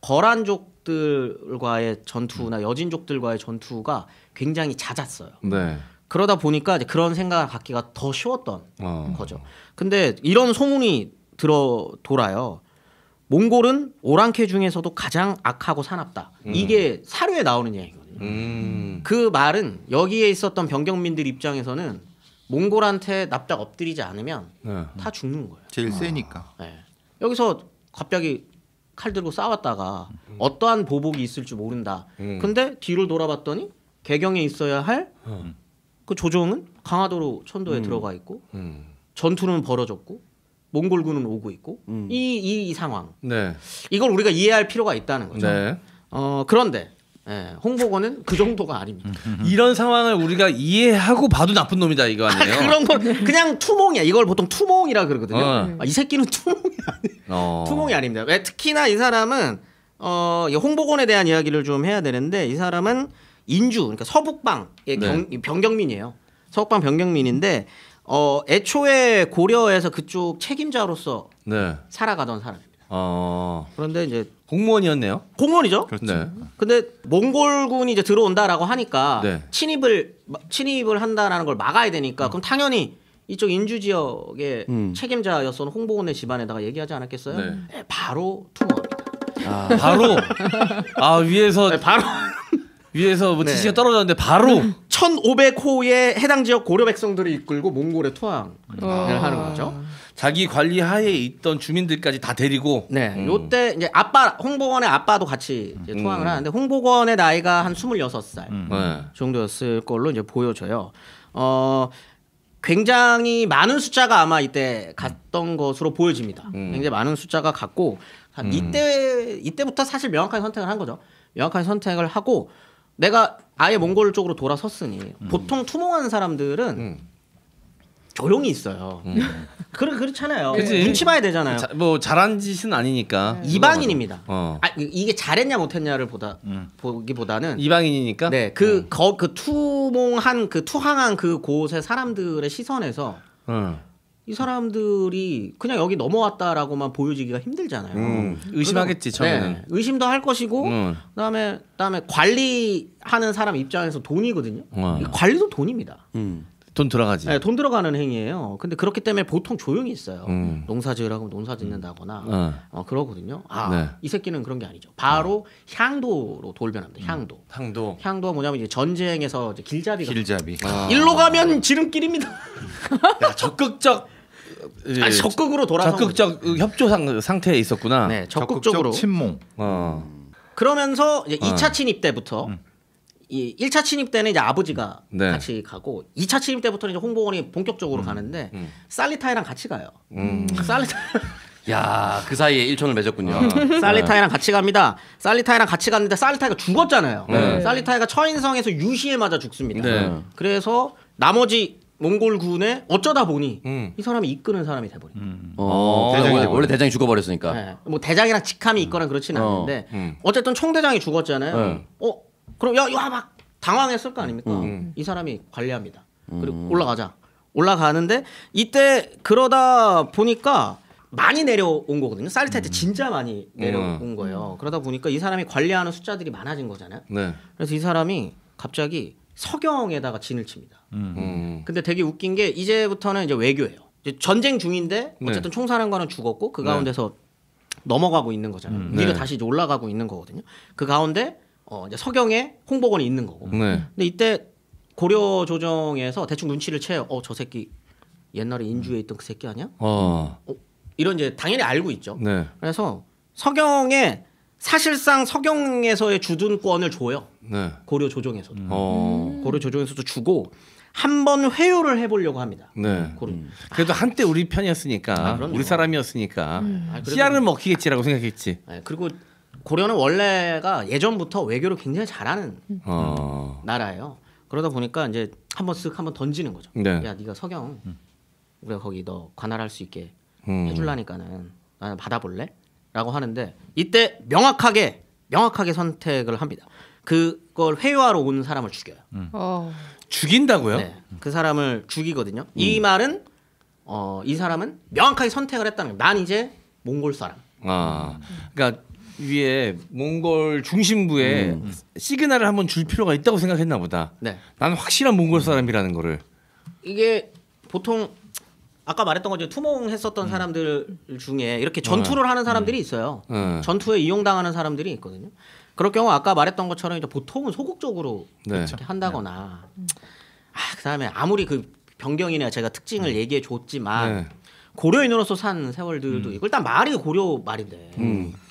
거란족들과의 전투나 여진족들과의 전투가 굉장히 잦았어요. 그러다 보니까 이제 그런 생각을 갖기가 더 쉬웠던 거죠. 근데 이런 소문이 돌아요. 몽골은 오랑캐 중에서도 가장 악하고 사납다. 이게 사료에 나오는 이야기거든요. 그 말은 여기에 있었던 변경민들 입장에서는 몽골한테 납작 엎드리지 않으면 다 죽는 거예요. 제일 세니까. 여기서 갑자기 칼 들고 싸웠다가 어떠한 보복이 있을 줄 모른다. 근데 뒤를 돌아봤더니 개경에 있어야 할 그 조정은 강화도로 천도에 들어가 있고 전투는 벌어졌고 몽골군은 오고 있고 이 상황. 네. 이걸 우리가 이해할 필요가 있다는 거죠. 네. 그런데 홍보건은 그 정도가 아닙니다. 이런 상황을 우리가 이해하고 봐도 나쁜 놈이다 이거 아니에요? 그런 건 그냥 투몽이야. 이걸 보통 투몽이라 그러거든요. 이 새끼는 투몽이 아니에요. 투몽이 아닙니다. 왜 특히나 이 사람은 이 홍보건에 대한 이야기를 좀 해야 되는데 이 사람은 인주 그러니까 서북방의 변경민이에요. 서북방 변경민인데 애초에 고려에서 그쪽 책임자로서 네. 살아가던 사람입니다. 그런데 이제 공무원이었네요. 공무원이죠. 네. 근데 몽골군이 이제 들어온다라고 하니까 네. 침입을 한다라는 걸 막아야 되니까 그럼 당연히 이쪽 인주 지역의 책임자였던 홍보원의 집안에다가 얘기하지 않았겠어요? 네. 바로 투모합니다. 바로 위에서 바로 위에서 뭐 네. 지시가 떨어졌는데 바로 1,500호의 해당 지역 고려 백성들을 이끌고 몽골에 투항을 하는 거죠. 자기 관리 하에 있던 주민들까지 다 데리고 네, 요때 이제 홍보건의 아빠도 같이 이제 투항을 하는데 홍보건의 나이가 한 26살 정도였을 걸로 이제 보여져요. 굉장히 많은 숫자가 아마 이때 갔던 것으로 보여집니다. 굉장히 많은 숫자가 갔고 이때부터 사실 명확하게 선택을 한 거죠. 명확하게 선택을 하고 내가 아예 몽골 쪽으로 돌아섰으니 보통 투몽하는 사람들은 조용히 있어요. 그렇잖아요. 그치? 눈치 봐야 되잖아요. 뭐 잘한 짓은 아니니까 이방인입니다. 이게 잘했냐 못했냐를 보기보다는 이방인이니까. 네, 그 투몽한 그 투항한 그 곳의 사람들의 시선에서 이 사람들이 그냥 여기 넘어왔다라고만 보여지기가 힘들잖아요. 의심하겠지 처음에는. 네, 의심도 할 것이고 그다음에 관리하는 사람 입장에서 돈이거든요. 관리도 돈입니다. 돈 들어가지. 네, 돈 들어가는 행위예요. 근데 그렇기 때문에 보통 조용히 있어요. 농사 지으라고 농사 짓는다거나 그러거든요. 네. 이 새끼는 그런 게 아니죠. 바로 향도로 돌변합니다. 향도가 뭐냐면 이제 전쟁에서 이제 길잡이가 일로 가면 지름길입니다. 야, 적극적 적극으로 돌아서 적극적 협조 상태에 있었구나. 네, 적극적으로 침몽. 그러면서 이제 2차 침입 때부터 이 1차 침입 때는 이제 아버지가 네. 같이 가고 2차 침입 때부터는 이제 홍보원이 본격적으로 가는데 살리타이랑 같이 가요. 야, 그 사이에 일촌을 맺었군요. 살리타이랑 같이 갑니다. 살리타이랑 같이 갔는데 살리타이가 죽었잖아요. 살리타이가 처인성에서 유시에 맞아 죽습니다. 네. 그래서 나머지 몽골군에 어쩌다 보니 이 사람이 이끄는 사람이 돼버린. 원래 대장이 죽어버렸으니까. 네. 뭐 대장이랑 직함이 있거나 그렇지는 않는데 어쨌든 총대장이 죽었잖아요. 그럼 야 막 당황했을 거 아닙니까? 이 사람이 관리합니다. 그리고 올라가는데 이때 그러다 보니까 많이 내려온 거거든요. 살리타이 때 진짜 많이 내려온 거예요. 그러다 보니까 이 사람이 관리하는 숫자들이 많아진 거잖아요. 네. 그래서 이 사람이 갑자기 서경에다가 진을 칩니다. 근데 되게 웃긴 게 이제부터는 이제 외교예요. 이제 전쟁 중인데 어쨌든 총사령관은 죽었고 그 가운데서 넘어가고 있는 거잖아요. 위로 다시 이제 올라가고 있는 거거든요. 그 가운데 이제 서경에 홍보건이 있는 거고. 근데 이때 고려 조정에서 대충 눈치를 채요. 저 새끼 옛날에 인주에 있던 그 새끼 아니야? 이런 이제 당연히 알고 있죠. 네. 그래서 서경에 사실상 서경에서의 주둔권을 줘요. 네. 고려 조정에서도. 고려 조정에서도 주고 한번 회유를 해보려고 합니다. 네. 그래도 한때 우리 편이었으니까, 우리 사람이었으니까 씨알을 먹히겠지라고 생각했지. 네, 그리고 고려는 원래가 예전부터 외교를 굉장히 잘하는 나라예요. 그러다 보니까 이제 한번 던지는 거죠. 네. 야, 네가 서경 우리가 거기 너 관할할 수 있게 해줄라니까는 나는 받아볼래? 라고 하는데 이때 명확하게 선택을 합니다. 그걸 회유하러 온 사람을 죽여요. 죽인다고요? 네, 그 사람을 죽이거든요. 이 말은 이 사람은 명확하게 선택을 했다는 거예요. 난 이제 몽골 사람. 그러니까 위에 몽골 중심부에 시그널을 한번 줄 필요가 있다고 생각했나 보다. 네. 나는 확실한 몽골 사람이라는 거를. 이게 보통 아까 말했던 거죠. 투몽했었던 사람들 중에 이렇게 전투를 하는 사람들이 있어요. 전투에 이용당하는 사람들이 있거든요. 그럴 경우 아까 말했던 것처럼 이제 보통은 소극적으로 이렇게 한다거나 그다음에 아무리 그 변경이나 제가 특징을 얘기해 줬지만 고려인으로서 산 세월들도 있고 일단 말이 고려 말인데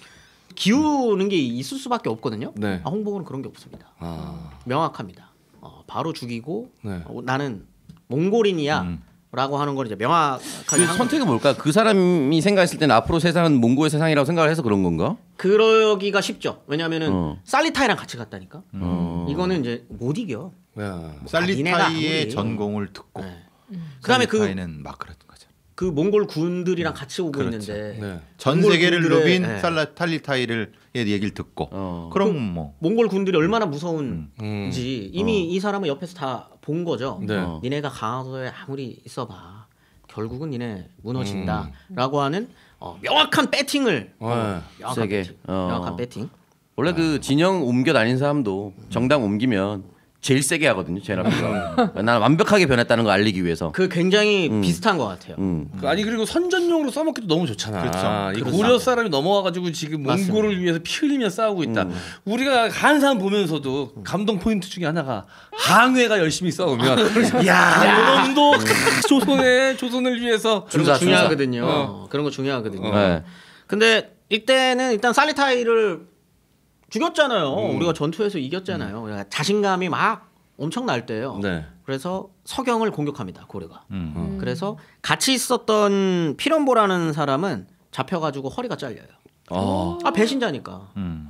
기우는 게 있을 수밖에 없거든요. 네. 홍보는 그런 게 없습니다. 아. 명확합니다. 바로 죽이고 네. 나는 몽골인이야라고 하는 걸 이제 명확하게 그 선택은 뭘까? 그 사람이 생각했을 때는 앞으로 세상은 몽고의 세상이라고 생각을 해서 그런 건가? 그러기가 쉽죠. 왜냐하면은 살리타이랑 같이 갔다니까. 이거는 이제 못 이겨. 야. 살리타이의 전공을 듣고 네. 그다음에 살리타이는 막 그랬던 거죠. 그 몽골 군들이랑 같이 오고 그렇죠. 있는데 네. 전 몽골 세계를 군들의, 누빈 네. 살리타이를 얘기를 듣고 그럼 뭐 몽골 군들이 얼마나 무서운지 이미 이 사람은 옆에서 다 본 거죠. 네. 니네가 강화도에 아무리 있어봐 결국은 니네 무너진다라고 하는 명확한 배팅을 명확한 세게. 배팅. 명확한 배팅. 원래 그 진영 옮겨 다닌 사람도 정당 옮기면 제일 세게 하거든요. 제일 앞에서. 나는 완벽하게 변했다는 거 알리기 위해서. 그 굉장히 비슷한 것 같아요. 아니 그리고 선전용으로 써먹기도 너무 좋잖아. 그렇죠. 이 고려 사람이 넘어와가지고 지금 몽골을 위해서 피 흘리며 싸우고 있다. 우리가 한산 보면서도 감동 포인트 중에 하나가 항해가 열심히 싸우면 야 너놈도 조선을 위해서 그런 거 중요하거든요. 그런 거 중요하거든요. 네. 근데 이때는 일단 살리타이를 죽였잖아요. 우리가 전투에서 이겼잖아요. 그러니까 자신감이 막 엄청 날 때예요. 네. 그래서 서경을 공격합니다. 고려가. 그래서 같이 있었던 피련보라는 사람은 잡혀가지고 허리가 잘려요. 배신자니까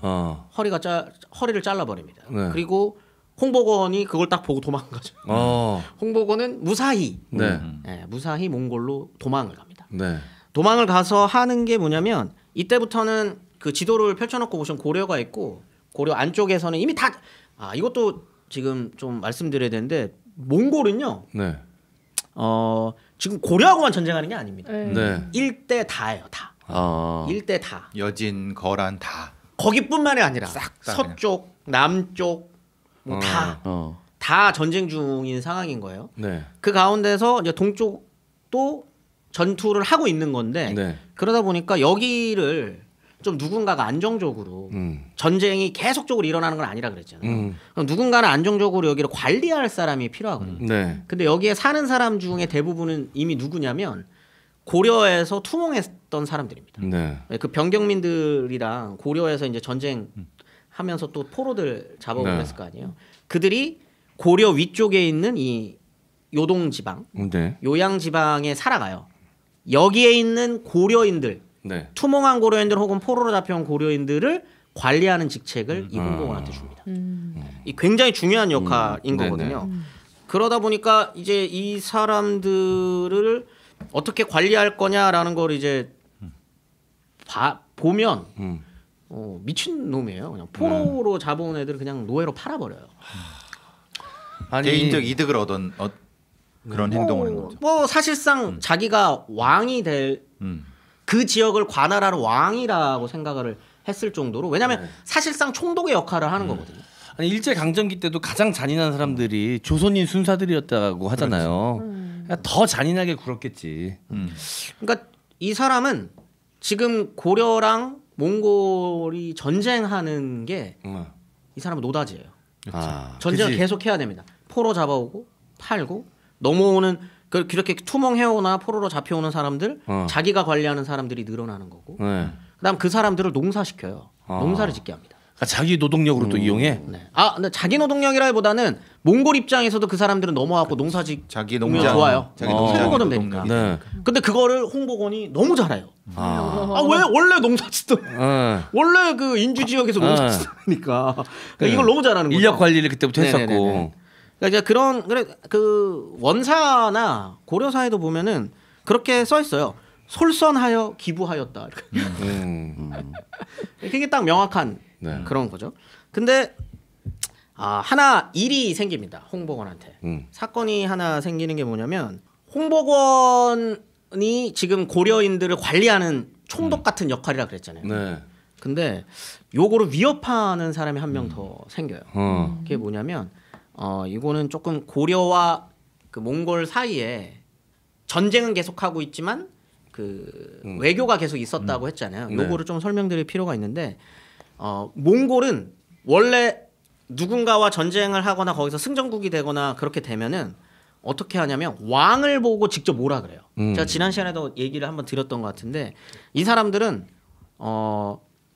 허리를 잘라버립니다. 네. 그리고 홍보건이 그걸 딱 보고 도망가죠. 홍보건은 무사히 네. 무사히 몽골로 도망을 갑니다. 네. 도망을 가서 하는 게 뭐냐면 이때부터는 그 지도를 펼쳐놓고 보시면 고려가 있고 고려 안쪽에서는 이미 다 이것도 지금 좀 말씀드려야 되는데 몽골은요 네. 지금 고려하고만 전쟁하는 게 아닙니다. 네. 일대 다예요 다. 일대 다. 여진 거란 다 거기뿐만이 아니라 싹다 서쪽 남쪽 뭐 다 전쟁 중인 상황인 거예요. 네. 그 가운데서 이제 동쪽도 전투를 하고 있는 건데 네. 그러다 보니까 여기를 좀 누군가가 안정적으로 전쟁이 계속적으로 일어나는 건 아니라 그랬잖아요. 그럼 누군가는 안정적으로 여기를 관리할 사람이 필요하거든요. 네. 근데 여기에 사는 사람 중에 대부분은 이미 누구냐면 고려에서 투몽했던 사람들입니다. 네. 그 병경민들이랑 고려에서 이제 전쟁하면서 또 포로들 잡아오랬을 거 아니에요. 그들이 고려 위쪽에 있는 이 요동 지방, 네. 요양 지방에 살아가요. 여기에 있는 고려인들 네. 투몽한 고려인들 혹은 포로로 잡혀온 고려인들을 관리하는 직책을 이 홍보관한테 줍니다. 이 굉장히 중요한 역할인 거거든요. 그러다 보니까 이제 이 사람들을 어떻게 관리할 거냐라는 걸 이제 보면 미친 놈이에요. 그냥 포로로 잡아온 애들 그냥 노예로 팔아버려요. 개인적 이득을 얻은 그런 행동을 한 거죠. 뭐 사실상 자기가 왕이 될 그 지역을 관할하는 왕이라고 생각을 했을 정도로 왜냐하면 사실상 총독의 역할을 하는 거거든요. 아니 일제 강점기 때도 가장 잔인한 사람들이 조선인 순사들이었다고 하잖아요. 그러니까 더 잔인하게 굴었겠지. 그러니까 이 사람은 지금 고려랑 몽골이 전쟁하는 게 이 사람은 노다지예요. 전쟁을 그치. 계속 해야 됩니다. 포로 잡아오고 팔고 넘어오는 그렇게 투몽해오나 포로로 잡혀오는 사람들 자기가 관리하는 사람들이 늘어나는 거고 네. 그다음 그 사람들을 농사시켜요. 농사를 짓게 합니다. 그러니까 자기 노동력으로 또 이용해. 네. 근데 자기 노동력이라기보다는 몽골 입장에서도 그 사람들은 넘어와고 농사짓 자기 농장 농장 좋아요. 자기 농장 홍보거든 되니까. 네. 근데 그거를 홍보건이 너무 잘해요. 왜 원래 농사짓던 원래 그 인주 지역에서 농사짓으니까 이걸 너무 잘하는 거죠. 인력 관리를 그때부터 네네네네. 했었고. 그러니까 그 원사나 고려사에도 보면은 그렇게 써 있어요. 솔선하여 기부하였다. 그게 딱 명확한 그런 거죠. 근데 하나 일이 생깁니다. 홍보건한테. 사건이 하나 생기는 게 뭐냐면 홍보건이 지금 고려인들을 관리하는 총독 같은 역할이라 그랬잖아요. 네. 근데 요거를 위협하는 사람이 한 명 더 생겨요. 그게 뭐냐면 이거는 조금 고려와 그 몽골 사이에 전쟁은 계속하고 있지만 그 외교가 계속 있었다고 했잖아요. 요거를 좀 설명드릴 필요가 있는데 몽골은 원래 누군가와 전쟁을 하거나 거기서 승전국이 되거나 그렇게 되면은 어떻게 하냐면 왕을 보고 직접 뭐라 그래요. 제가 지난 시간에도 얘기를 한번 드렸던 것 같은데 이 사람들은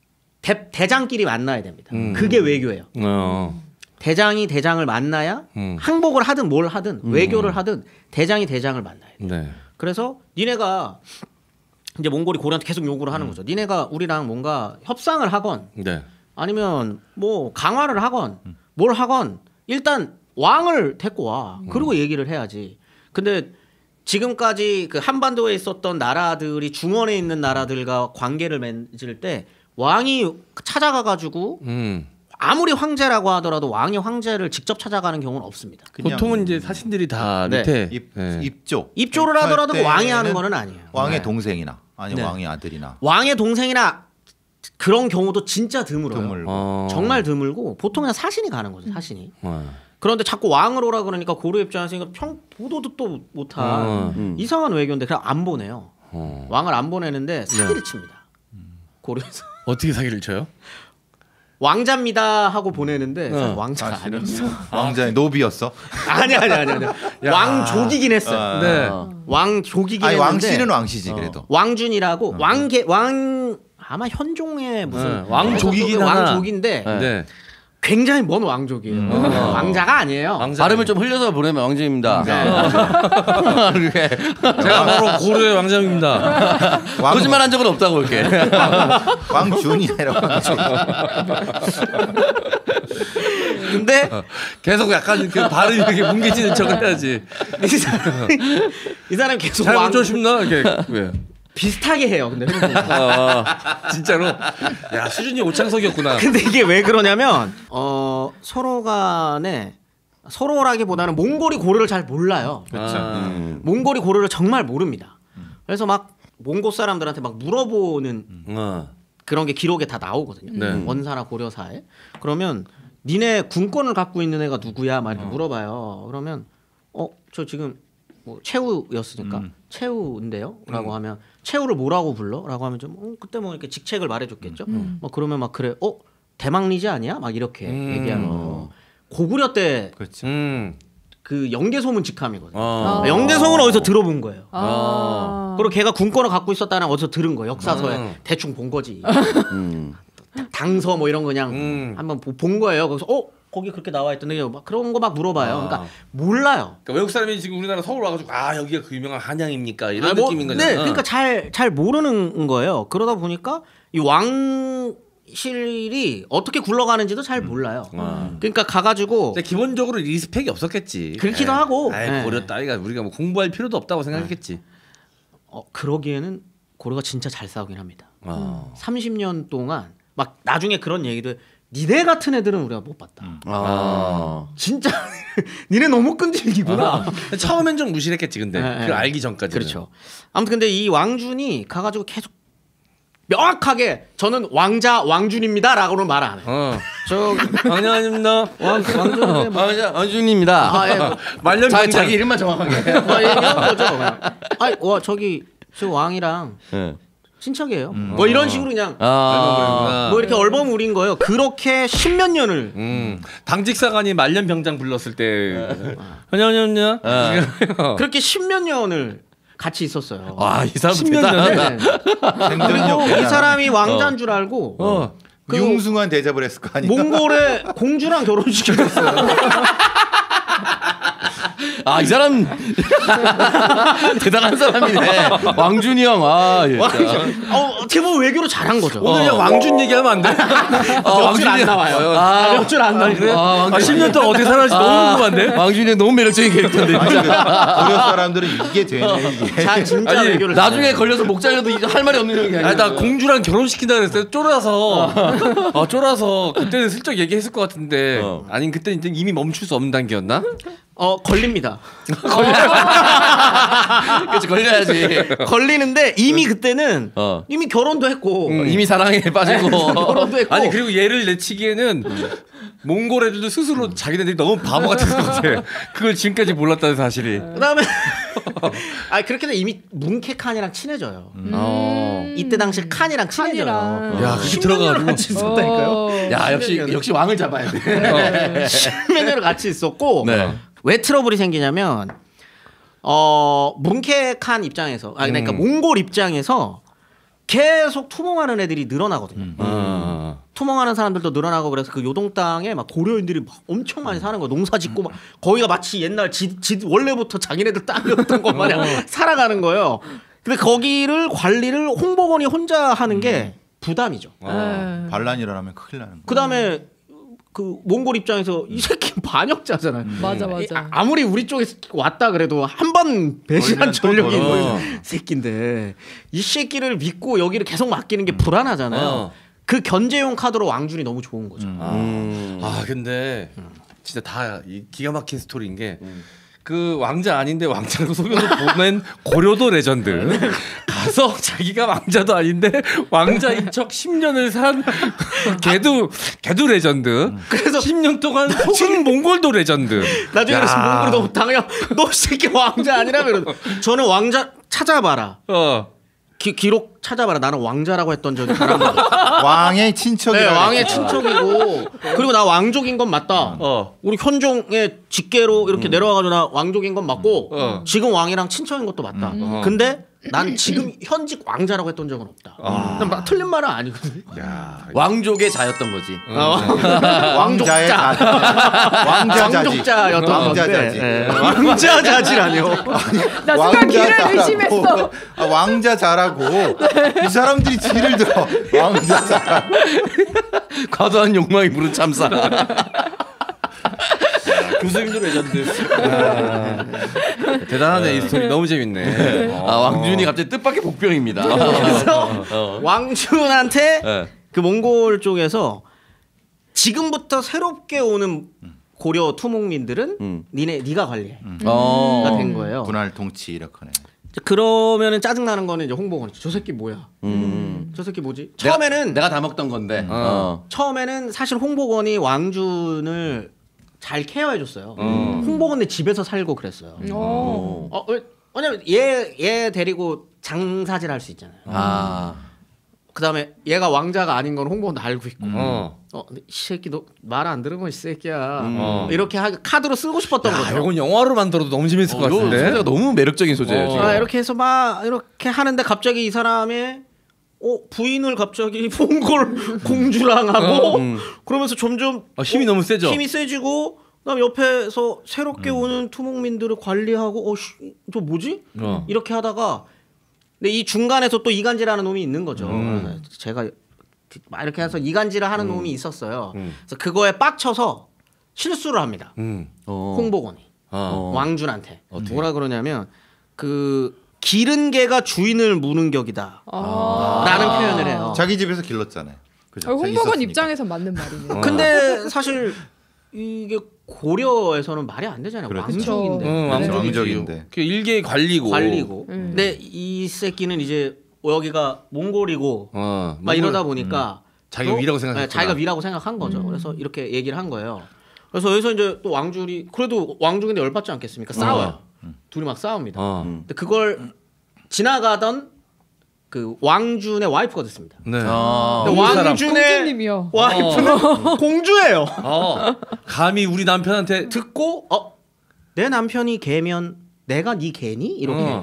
대장끼리 만나야 됩니다. 그게 외교예요. 대장이 대장을 만나야 항복을 하든 뭘 하든 외교를 하든 대장이 대장을 만나야 돼요. 네. 그래서 니네가 이제 몽골이 고려한테 계속 요구를 하는 거죠. 니네가 우리랑 뭔가 협상을 하건 네. 아니면 뭐 강화를 하건 뭘 하건 일단 왕을 데리고 와. 그리고 얘기를 해야지. 근데 지금까지 그 한반도에 있었던 나라들이 중원에 있는 나라들과 관계를 맺을 때 왕이 찾아가가지고 아무리 황제라고 하더라도 왕이 황제를 직접 찾아가는 경우는 없습니다. 보통은 이제 사신들이 다 네. 밑에 입조. 입조를 하더라도 왕이 하는 거는 아니에요. 왕의 네. 동생이나 아니면 네. 왕의 아들이나. 왕의 동생이나 그런 경우도 진짜 드물어요. 드물고. 정말 드물고 보통 그냥 사신이 가는 거죠. 사신이. 그런데 자꾸 왕을 오라 그러니까 고려 입장에서 보도도 또 못한 이상한 외교인데 그냥 안 보내요. 왕을 안 보내는데 사기를 칩니다. 고려에서. 어떻게 사기를 쳐요? 왕자입니다 하고 보내는데 사실 왕자가 아니었어. 왕자의 노비였어? 아니. 왕족이긴 했어요. 네. 왕족이긴 아니 했는데 왕씨는 왕씨지 그래도. 왕준이라고 왕 아마 현종의 무슨 왕족이긴 하나. 왕족인데 네. 굉장히 먼 왕족이에요. 왕자가 아니에요. 발음을 좀 흘려서 보내면 왕자입니다. 이렇게 제가 바로 고려의 왕자입니다. 거짓말한 적은 없다고 이렇게. 왕준이라고. 근데 계속 약간 그 발음이 이렇게 뭉개지는 척을 해야지. 이 사람 계속 잘 왕 묻고 싶나? 이렇게 왜? 비슷하게 해요. 근데 진짜로. 야 수준이 오창석이었구나. 근데 이게 왜 그러냐면 서로 간에 서로라기보다는 몽골이 고려를 잘 몰라요. 그렇죠. 몽골이 고려를 정말 모릅니다. 그래서 막 몽골 사람들한테 막 물어보는 그런 게 기록에 다 나오거든요. 네. 원사나 고려사에. 그러면 니네 군권을 갖고 있는 애가 누구야? 막 이렇게 물어봐요. 그러면 저 지금 뭐 최우였으니까 최우인데요? 라고 하면 최우를 뭐라고 불러? 라고 하면 좀 그때 뭐 이렇게 직책을 말해줬겠죠. 뭐 그러면 막 그래 대망리지 아니야? 막 이렇게 얘기하는 거예요. 고구려 때 그렇죠. 그 영계소문 직함이거든요. 영계소문 어디서 들어본 거예요. 그리고 걔가 군권을 갖고 있었다는 어디서 들은 거예요. 역사서에 대충 본 거지. 당서 뭐 이런 거 그냥 한번 본 거예요. 그래서 거기 그렇게 나와 있던데 막 그런 거 막 물어봐요. 그러니까 몰라요. 그러니까 외국 사람이 지금 우리나라 서울 와가지고 여기가 그 유명한 한양입니까? 이런 느낌인 거죠. 네, 그러니까 잘 모르는 거예요. 그러다 보니까 이 왕실이 어떻게 굴러가는지도 잘 몰라요. 그러니까 가가지고 기본적으로 리스펙이 없었겠지. 그렇기도 하고. 고려 따위가 우리가 뭐 공부할 필요도 없다고 생각했겠지. 그러기에는 고려가 진짜 잘 싸우긴 합니다. 30년 동안 막 나중에 그런 얘기도 니네 같은 애들은 우리가 못 봤다. 진짜 니네 너무 끈질기구나. 처음엔 좀 무시했겠지 근데 그걸 알기 전까지는. 그렇죠. 아무튼 근데 이 왕준이 가가지고 계속 명확하게 저는 왕준입니다라고는 말 안 해요. 저 왕년입니다. 왕준입니다. 말년 자기 이름만 정확하게. 얘기하는 거죠. 저기 저 왕이랑 친척이에요. 뭐 이런 식으로 그냥 뭐 이렇게 얼버무린 거예요. 그렇게 십몇 년을 당직사관이 말년병장 불렀을 때 현현현냐 그렇게 십몇 년을 같이 있었어요. 이 사람 10년 전에 그리고 이 사람이 왕자인 줄 알고 그 융숭한 대접을 했을 거 아니야. 몽골의 공주랑 결혼시켰어요. 이 사람 대단한 사람이네. 왕준이 형. 어떻게 보면 외교를 잘한 거죠. 오늘 그냥 왕준 얘기하면 안 돼? 왕준 안 나와요. 몇 줄 안 나와요. 그래? 10년 동안 어떻게 살았지 너무 궁금한데? 왕준이 형 너무 매력적인 캐릭터인데. 고려 사람들은 이게 되네 이게. 진짜 외교를 나중에 걸려서 목 잘려도 할 말이 없는 형이 아니야. 나 공주랑 결혼시킨다 그랬어요. 쫄아서 그때는 슬쩍 얘기했을 것 같은데 아니 그때는 이미 멈출 수 없는 단계였나? 걸립니다. 그렇지, 걸려야지. 걸리는데 이미 그때는 이미 결혼도 했고 이미 사랑에 빠지고 결혼도 했고 아니 그리고 얘를 내치기에는 몽골 애들도 스스로 자기네들이 너무 바보 같은 것 같아. 그걸 지금까지 몰랐다는 사실이. 그다음에 그렇게 되면 이미 뭉케 칸이랑 친해져요. 이때 당시 칸이랑 친해져요. 야 그렇게 들어가가지고 같이 있었다니까요. 야 역시 왕을 잡아야 돼. 10몇 년을 같이 있었고 네. 왜 트러블이 생기냐면 뭉케 칸 입장에서 그러니까 몽골 입장에서 계속 투몽하는 애들이 늘어나거든요. 투멍하는 사람들도 늘어나고 그래서 그 요동 땅에 막 고려인들이 막 엄청 많이 사는 거 농사 짓고 막 거기가 마치 옛날 지 원래부터 자기네들 땅이었던 것 마냥 살아가는 거예요. 근데 거기를 관리를 홍보건이 혼자 하는 게 부담이죠. 반란이 일어나면 큰일 나는 거예요. 그다음에 그 몽골 입장에서 이 새끼 반역자잖아요. 맞아 맞아. 아무리 우리 쪽에 왔다 그래도 한 번 배신한 전력이 있는 새끼인데 이 새끼를 믿고 여기를 계속 맡기는 게 불안하잖아요. 그 견제용 카드로 왕준이 너무 좋은 거죠. 근데 진짜 다 기가 막힌 스토리인 게 그 왕자 아닌데 왕자라고 속여서 보낸 고려도 레전드 가서 자기가 왕자도 아닌데 왕자인 척 10년을 산 걔도 레전드. 그래서 10년 동안 속은 몽골도 레전드. 나중에 몽골이 너무 당연 너 새끼 왕자 아니라면 저는 왕자 찾아봐라. 기록 찾아봐라. 나는 왕자라고 했던 적이 사람들. 왕의 친척이라. 네, 왕의 친척이고 그리고 나 왕족인 건 맞다. 우리 현종의 직계로 이렇게 내려와가지고 나 왕족인 건 맞고 지금 왕이랑 친척인 것도 맞다. 근데 난 지금 현직 왕자라고 했던 적은 없다. 난 틀린 말은 아니거든. 왕족의 자였던 거지. 왕자의 왕족자였던 왕자자지. 건데. 왕자자지라뇨. 나 순간 귀를 의심했어. 왕자 자라고 이 사람들이 지를 들어. 왕자 자라고. 과도한 욕망이 부른 참사. 교수님도 레전드. 대단하네 이 스토리 너무 재밌네. 왕준이 갑자기 뜻밖의 복병입니다. 그래서 왕준한테 그 몽골 쪽에서 지금부터 새롭게 오는 고려 투목민들은 네가 관리해. 가 된 거예요. 분할 통치 이렇게 하네. 그러면은 짜증 나는 거는 이제 홍보건이죠. 저 새끼 뭐야? 저 새끼 뭐지? 처음에는 내가 다 먹던 건데. 처음에는 사실 홍보건이 왕준을 잘 케어해줬어요. 홍보건네 집에서 살고 그랬어요. 왜냐면 얘 데리고 장사질 할 수 있잖아요. 그다음에 얘가 왕자가 아닌 건 홍보건도 알고 있고. 이 새끼 너 말 안 들으면 이 새끼야. 이렇게 카드로 쓰고 싶었던 거죠. 이건 영화로 만들어도 너무 재밌을 것 같은데. 소재가 너무 매력적인 소재예요. 지금. 이렇게 해서 막 이렇게 하는데 갑자기 이 사람의 부인을 갑자기 몽골 공주랑 하고 그러면서 점점 힘이 너무 세죠. 힘이 세지고 그다음 옆에서 새롭게 오는 투목민들을 관리하고 저 뭐지? 이렇게 하다가 근데 이 중간에서 또 이간질하는 놈이 있는 거죠. 제가 막 이렇게 해서 이간질을 하는 놈이 있었어요. 그래서 그거에 빡쳐서 실수를 합니다. 홍보건이 왕준한테 뭐라 그러냐면 그 기른 개가 주인을 무는 격이다. 라는 표현을 해요. 자기 집에서 길렀잖아요. 그죠? 홍보건 입장에서 맞는 말이네. 근데 사실 이게 고려에서는 말이 안 되잖아요. 그렇죠. 왕족인데. 왕족인데. 그 일개 관리고. 근데 이 새끼는 이제 여기가 몽골이고 막 이러다 보니까 자기가 위라고 생각했구나. 자기가 위라고 생각한 거죠. 그래서 이렇게 얘기를 한 거예요. 그래서 여기서 이제 또 왕줄이 그래도 왕족인데 열받지 않겠습니까? 싸워요. 둘이 막 싸웁니다. 근데 그걸 지나가던 그 왕준의 와이프가 됐습니다. 네. 근데 왕준의 공주님이요. 와이프는 공주예요. 감히 우리 남편한테 듣고 내 남편이 개면 내가 네 개니? 이렇게.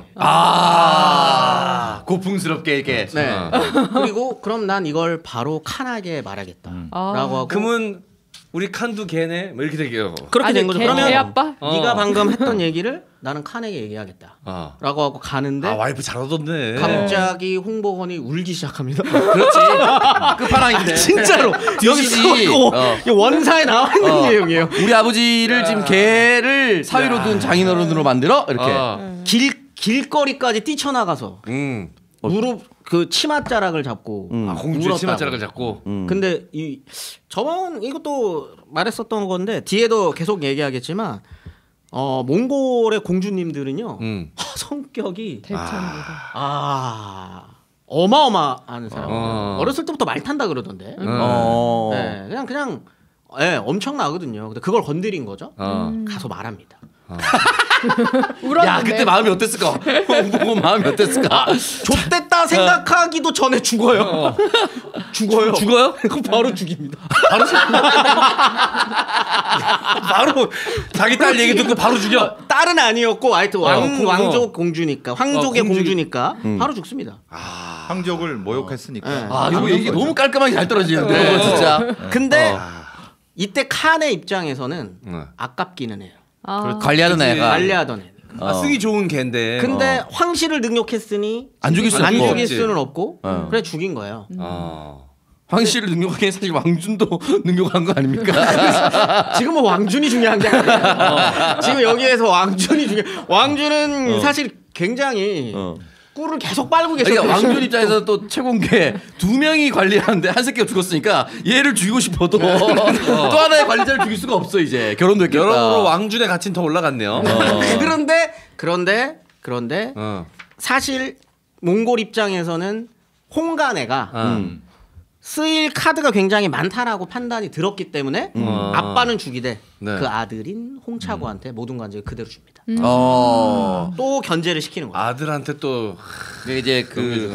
고풍스럽게 이렇게. 네. 그리고 그럼 난 이걸 바로 칸에게 말하겠다. 라고 하고. 그러면 우리 칸도 걔네 뭐 이렇게 되게요. 그렇게 된 거죠. 그러면 개 아빠? 네가 방금 했던 얘기를 나는 칸에게 얘기하겠다. 라고 하고 가는데 와이프 잘하던데. 갑자기 홍보건이 울기 시작합니다. 그렇지. 끝판왕인데. 진짜로 여기 쓰고 원사에 나와 있는 내용이에요. 우리 아버지를 지금 개를 사위로 둔 장인어른으로 만들어 이렇게. 길거리까지 뛰쳐나가서 무릎 그 치맛자락을 잡고 공주의 치맛자락을 잡고. 근데 저번 이것도 말했었던 건데 뒤에도 계속 얘기하겠지만 몽골의 공주님들은요 성격이 대차입니다. 어마어마한 사람. 어렸을 때부터 말 탄다 그러던데. 네, 그냥 엄청나거든요. 근데 그걸 건드린 거죠. 가서 말합니다. 울었는데. 야 그때 마음이 어땠을까? 보고 마음이 어땠을까? 좆됐다 생각하기도 전에 죽어요. 죽어요. 죽어요? 바로 죽입니다. 바로 자기 딸 얘기 듣고 바로 죽여. 딸은 아니었고 하여튼 왕족 공주니까 황족의 공주. 공주니까 바로 죽습니다. 황족을 모욕했으니까. 네. 아 이거 얘기 너무 깔끔하게 잘 떨어지는데 진짜. 근데 이때 칸의 입장에서는 아깝기는 해요. 관리하던 그치. 애가 관리하던 애. 쓰기 좋은 개인데. 근데 황실을 능욕했으니 안 죽일 수 안 없고. 죽일 수는 없고 어. 그래 죽인 거예요. 황씨를 능욕하기에 사실 왕준도 능욕한 거 아닙니까? 지금은 왕준이 중요한 게 아니에요. 지금 여기에서 왕준이 왕준은 사실 굉장히 꿀을 계속 빨고 계셨어요. 그러니까 왕준 입장에서 또 최고인 게 2명이 관리하는데 한 새끼가 죽었으니까 얘를 죽이고 싶어도 또 하나의 관리자를 죽일 수가 없어 이제 결혼도 했겠다. 여러모로 왕준의 가치는 더 올라갔네요. 그런데 사실 몽골 입장에서는 홍가네가 쓰일 카드가 굉장히 많다라고 판단이 들었기 때문에 아빠는 죽이되 네. 그 아들인 홍차구한테 모든 관직을 그대로 줍니다. 또 견제를 시키는 거예요. 아들한테 또 근데 이제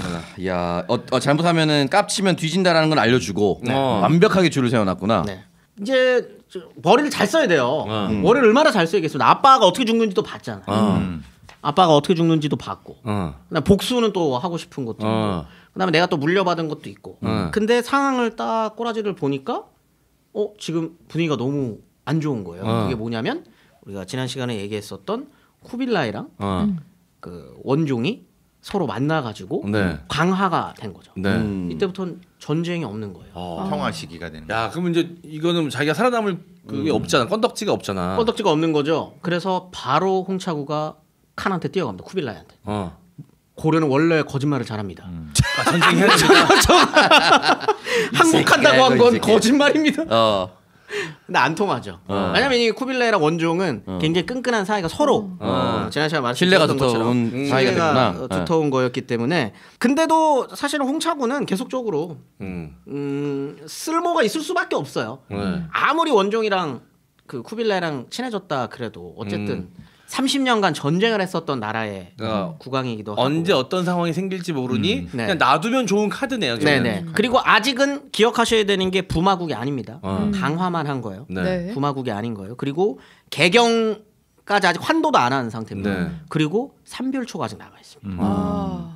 잘못하면은 깝치면 뒤진다라는 걸 알려주고 완벽하게 줄을 세워놨구나. 네. 이제 머리를 잘 써야 돼요. 머리를 얼마나 잘 써야겠어요. 아빠가 어떻게 죽는지도 봤잖아요. 아빠가 어떻게 죽는지도 봤고, 그다음에 복수는 또 하고 싶은 것도 있고, 그다음에 내가 또 물려받은 것도 있고. 근데 상황을 딱 꼬라지를 보니까 지금 분위기가 너무 안 좋은 거예요. 그게 뭐냐면 우리가 지난 시간에 얘기했었던 쿠빌라이랑 그 원종이 서로 만나가지고 네. 강화가 된 거죠. 네. 이때부터는 전쟁이 없는 거예요. 평화 시기가 되는. 야, 그러면 이제 이거는 자기가 살아남을 그게 없잖아. 건덕지가 없잖아. 뻔덕지가 없는 거죠. 그래서 바로 홍차구가 칸한테 뛰어갑니다. 쿠빌라이한테. 고려는 원래 거짓말을 잘합니다. 전쟁 해야 된다. 항복한다고 한 건 거짓말입니다. 근데 안 통하죠. 왜냐면 이 쿠빌라이랑 원종은 굉장히 끈끈한 사이가 서로 지난 시간에 신뢰가 말씀드렸던 것처럼 두터운 사이가 됐구나. 두터운 거였기 때문에 근데도 사실은 홍차구는 계속적으로 쓸모가 있을 수밖에 없어요. 아무리 원종이랑 그 쿠빌라이랑 친해졌다 그래도 어쨌든 30년간 전쟁을 했었던 나라의 국왕이기도 하고 언제 어떤 상황이 생길지 모르니 네. 그냥 놔두면 좋은 카드네요. 네네. 그리고 아직은 기억하셔야 되는 게 부마국이 아닙니다. 강화만 한 거예요. 네. 부마국이 아닌 거예요. 그리고 개경까지 아직 환도도 안 한 상태입니다. 네. 그리고 삼별초가 아직 나가 있습니다.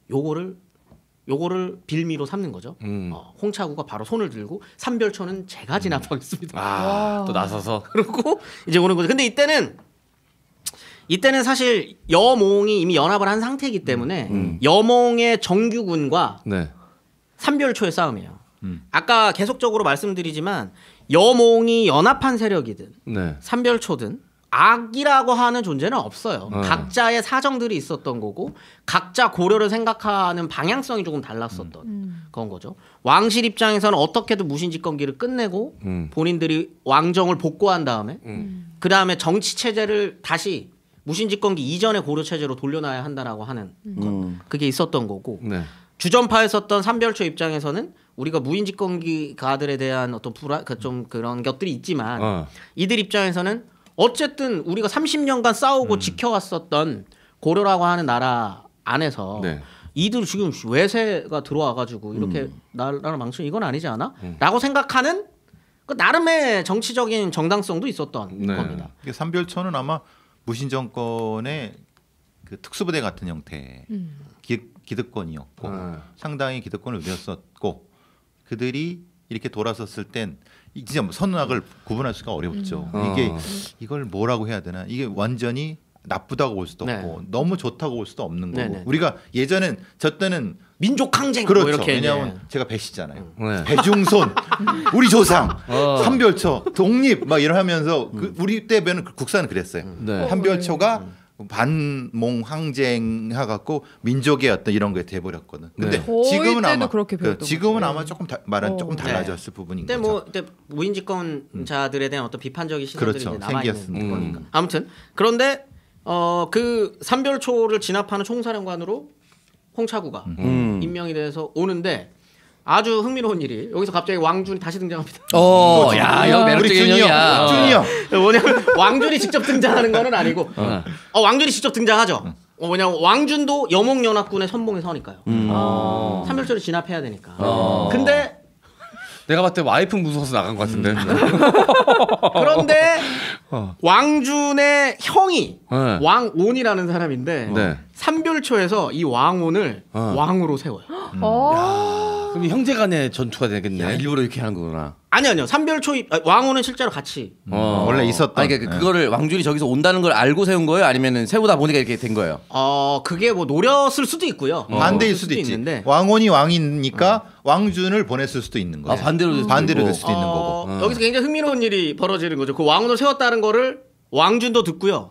요거를 빌미로 삼는 거죠. 홍차구가 바로 손을 들고 삼별초는 제가 진압하겠습니다. 또 나서서 그리고 이제 오는 거죠. 근데 이때는 사실 여몽이 이미 연합을 한 상태이기 때문에 여몽의 정규군과 네. 삼별초의 싸움이에요. 아까 계속적으로 말씀드리지만 여몽이 연합한 세력이든 네. 삼별초든 악이라고 하는 존재는 없어요. 각자의 사정들이 있었던 거고 각자 고려를 생각하는 방향성이 조금 달랐었던 건 거죠. 왕실 입장에서는 어떻게든 무신집권기를 끝내고 본인들이 왕정을 복구한 다음에 그 다음에 정치 체제를 다시 무신집권기 이전의 고려 체제로 돌려놔야 한다라고 하는 것. 그게 있었던 거고 네. 주전파에 썼던 삼별초 입장에서는 우리가 무인집권기 가들에 대한 어떤 좀 그런 것들이 있지만 이들 입장에서는 어쨌든 우리가 30년간 싸우고 지켜왔었던 고려라고 하는 나라 안에서 네. 이들 지금 외세가 들어와가지고 이렇게 나라를 망치는 이건 아니지 않아? 라고 생각하는 그 나름의 정치적인 정당성도 있었던 겁니다. 이게 삼별초는 아마 무신 정권의 그 특수부대 같은 형태 기득권이었고 상당히 기득권을 누렸었고 그들이 이렇게 돌아섰을 땐 진짜 선악을 구분할 수가 어렵죠. 이걸 뭐라고 해야 되나? 이게 완전히 나쁘다고 볼 수도 없고 너무 좋다고 볼 수도 없는 거고 우리가 예전엔 저 때는 민족 항쟁 그렇죠. 뭐 이렇게 왜냐하면 제가 배시잖아요. 배중손, 우리 조상, 삼별초, 독립 막 이러면서 우리 때는 국사는 그랬어요. 삼별초가 반몽 항쟁해갖고 민족의 어떤 이런 게 돼버렸거든. 근데 지금은 아마 지금은 아마 조금 말은 조금 달라졌을 부분인 그때 거죠. 그때 무인집권자들에 대한 어떤 비판적인 시선들이 그렇죠. 남아 있는 거니까. 아무튼 그런데 그 삼별초를 진압하는 총사령관으로 홍차구가 임명이 돼서 오는데 아주 흥미로운 일이 여기서 갑자기 왕준이 다시 등장합니다. 야, 형 매력적인 형이야. 준이요. 뭐냐면 왕준이 직접 등장하는 거는 아니고 왕준이 직접 등장하죠. 뭐냐면 왕준도 여몽연합군의 선봉에 서니까요. 삼별초를 진압해야 되니까. 근데 내가 봤을 때 와이프 무서워서 나간 것 같은데. 그런데 왕준의 형이 네. 왕온이라는 사람인데 네. 삼별초에서 이 왕온을 왕으로 세워요. 그럼 형제간의 전투가 되겠네. 야, 일부러 이렇게 하는 거구나. 아니요. 삼별초 왕온은 실제로 같이 원래 있었던. 아니, 그러니까 그거를 왕준이 저기서 온다는 걸 알고 세운 거예요? 아니면은 세우다 보니까 이렇게 된 거예요? 그게 뭐 노렸을 수도 있고요. 반대일 수도 있지. 있는데. 왕원이 왕이니까 왕준을 보냈을 수도 있는 거죠. 반대로 될 수도 있는 거고. 여기서 굉장히 흥미로운 일이 벌어지는 거죠. 그 왕온을 세웠다는 거를 왕준도 듣고요.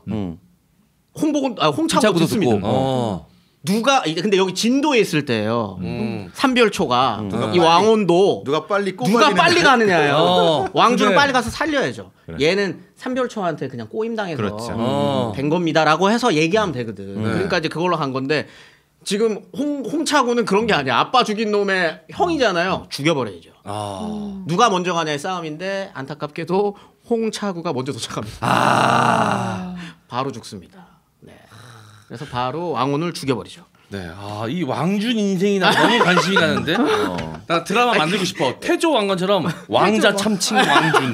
홍차구도 듣습니다. 누가 근데 여기 진도에 있을 때예요. 삼별초가 이 왕온도 누가 빨리 가느냐예요. 왕준은 그래. 빨리 가서 살려야죠. 얘는 삼별초한테 그냥 꼬임당해서 그렇죠. 된 겁니다라고 해서 얘기하면 되거든. 그러니까 이제 그걸로 간 건데 지금 홍차구는 그런 게 아니야. 아빠 죽인 놈의 형이잖아요. 죽여버려야죠. 누가 먼저 가냐의 싸움인데 안타깝게도 홍차구가 먼저 도착합니다. 바로 죽습니다. 네. 그래서 바로 왕온을 죽여버리죠. 네, 이 왕준 인생이 나 너무 관심이 가는데. 나 드라마 만들고 싶어. 태조 왕건처럼 왕자 참칭 왕준.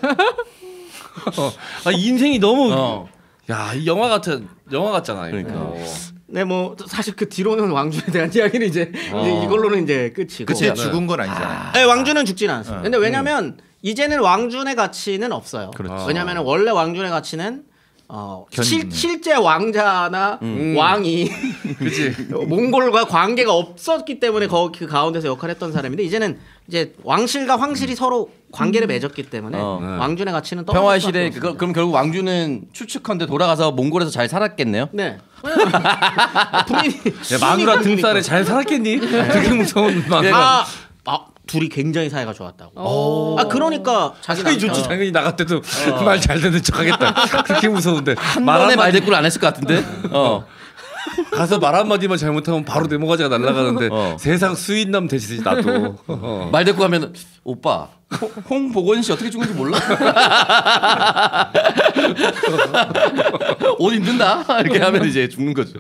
인생이 너무. 야, 이 영화 같잖아. 그러니까. 네, 뭐 사실 그 뒤로는 왕준에 대한 이야기는 이제 이걸로는 이제 끝이고. 그치 죽은 건 아니잖아요. 네, 왕준은 죽지는 않았어요. 근데 왜냐면 이제는 왕준의 가치는 없어요. 왜냐면 원래 왕준의 가치는 실제 왕자나 왕이 몽골과 관계가 없었기 때문에 그 가운데서 역할을 했던 사람인데 이제는 이제 왕실과 황실이 서로 관계를 맺었기 때문에 왕준의 가치는 떨어질 평화 수밖에 시대 없습니다. 그럼 결국 왕준은 추측컨대 돌아가서 몽골에서 잘 살았겠네요. 네. 본인이 마누라 등살에 잘 살았겠니? 되게 무서운 마누라. 둘이 굉장히 사이가 좋았다고. 그러니까 자기 사이 좋지. 당연히 나갈 때도 말 잘 듣는 척하겠다. 그렇게 무서운데 한 번에 말대꾸를 안 했을 것 같은데. 가서 말 한마디만 잘못하면 바로 내 모가지가 날아가는데 세상 수인남 되시지 나도. 말대꾸 하면 오빠 홍보건 씨 어떻게 죽은지 몰라? 옷 입는다 이렇게 하면 이제 죽는 거죠.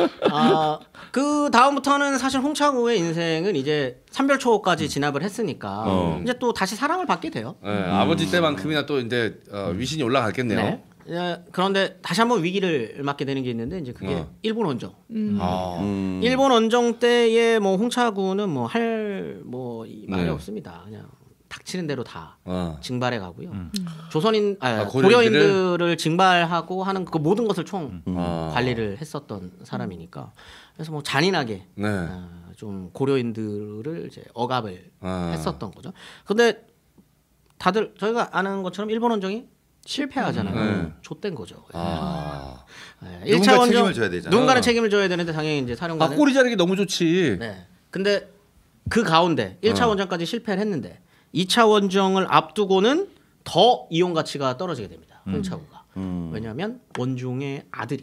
그 다음부터는 사실 홍차구의 인생은 이제 삼별초까지 진압을 했으니까 이제 또 다시 사랑을 받게 돼요. 네, 아버지 때만큼이나 또 이제 위신이 올라갔겠네요. 네. 그런데 다시 한번 위기를 맞게 되는 게 있는데 이제 그게 일본 원정. 일본 원정 때에 뭐 홍차구는 뭐 할 말이 없습니다. 그냥 닥치는 대로 다 징발해 가고요. 고려인들을 징발하고 하는 그 모든 것을 총 관리를 했었던 사람이니까 그래서 뭐 잔인하게 좀 고려인들을 이제 억압을 했었던 거죠. 근데 다들 저희가 아는 것처럼 일본 원정이 실패하잖아요. 좆된 거죠. 1차 원정 책임을 져야 되잖아요. 누군가는 책임을 져야 되는데 당연히 이제 사령관은 꼬리 자르기 너무 좋지. 네. 근데 그 가운데 1차 원정까지 실패를 했는데 2차 원정을 앞두고는 더 이용 가치가 떨어지게 됩니다. 홍차구가. 왜냐하면 원종의 아들이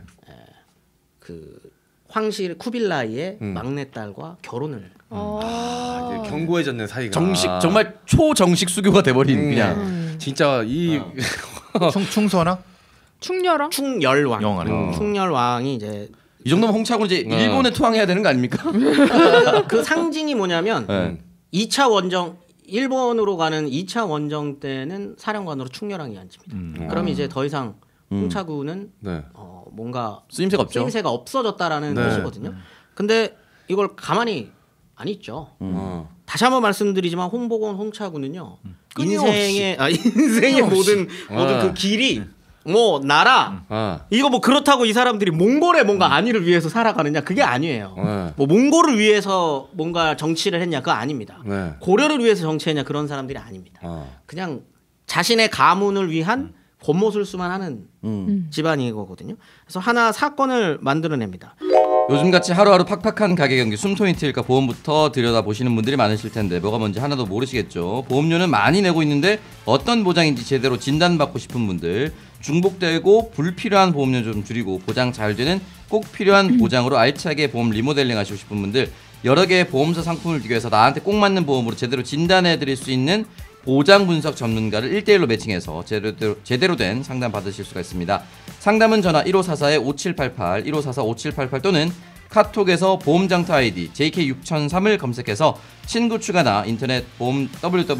그 황실 쿠빌라이의 막내딸과 결혼을 이제 견고해졌네 사이가. 정말 초정식 수교가 돼버린 그냥. 진짜 이 충서나 충렬왕? 충렬왕. 영화는. 충렬왕이 이제 이 정도면 홍차고 이제 일본에 투항해야 되는 거 아닙니까? 그 상징이 뭐냐면 2차 원정 일본으로 가는 2차 원정 때는 사령관으로 충렬왕이 앉습니다. 그럼 이제 더 이상 홍차구는 뭔가 쓰임새가 없죠. 쓰임새가 없어졌다라는 뜻이거든요. 근데 이걸 가만히 안 있죠. 다시 한번 말씀드리지만 홍보건 홍차구는요. 인생의 모든 그 길이 뭐 나라 이거 뭐 그렇다고 이 사람들이 몽골의 뭔가 안위를 위해서 살아가느냐 그게 아니에요. 뭐 몽골을 위해서 뭔가 정치를 했냐 그거 아닙니다. 고려를 위해서 정치했냐 그런 사람들이 아닙니다. 그냥 자신의 가문을 위한 권모술수만 하는 집안이거든요. 그래서 하나 사건을 만들어냅니다. 요즘같이 하루하루 팍팍한 가계 경기 숨통이 트일까 보험부터 들여다보시는 분들이 많으실 텐데 뭐가 뭔지 하나도 모르시겠죠. 보험료는 많이 내고 있는데 어떤 보장인지 제대로 진단받고 싶은 분들, 중복되고 불필요한 보험료 좀 줄이고 보장 잘 되는 꼭 필요한 보장으로 알차게 보험 리모델링 하시고 싶은 분들, 여러 개의 보험사 상품을 비교해서 나한테 꼭 맞는 보험으로 제대로 진단해드릴 수 있는 보장 분석 전문가를 1대1로 매칭해서 제대로 된 상담 받으실 수가 있습니다. 상담은 전화 1544-5788, 1544-5788 또는 카톡에서 보험장터 아이디 JK6003을 검색해서 친구 추가나 인터넷 보험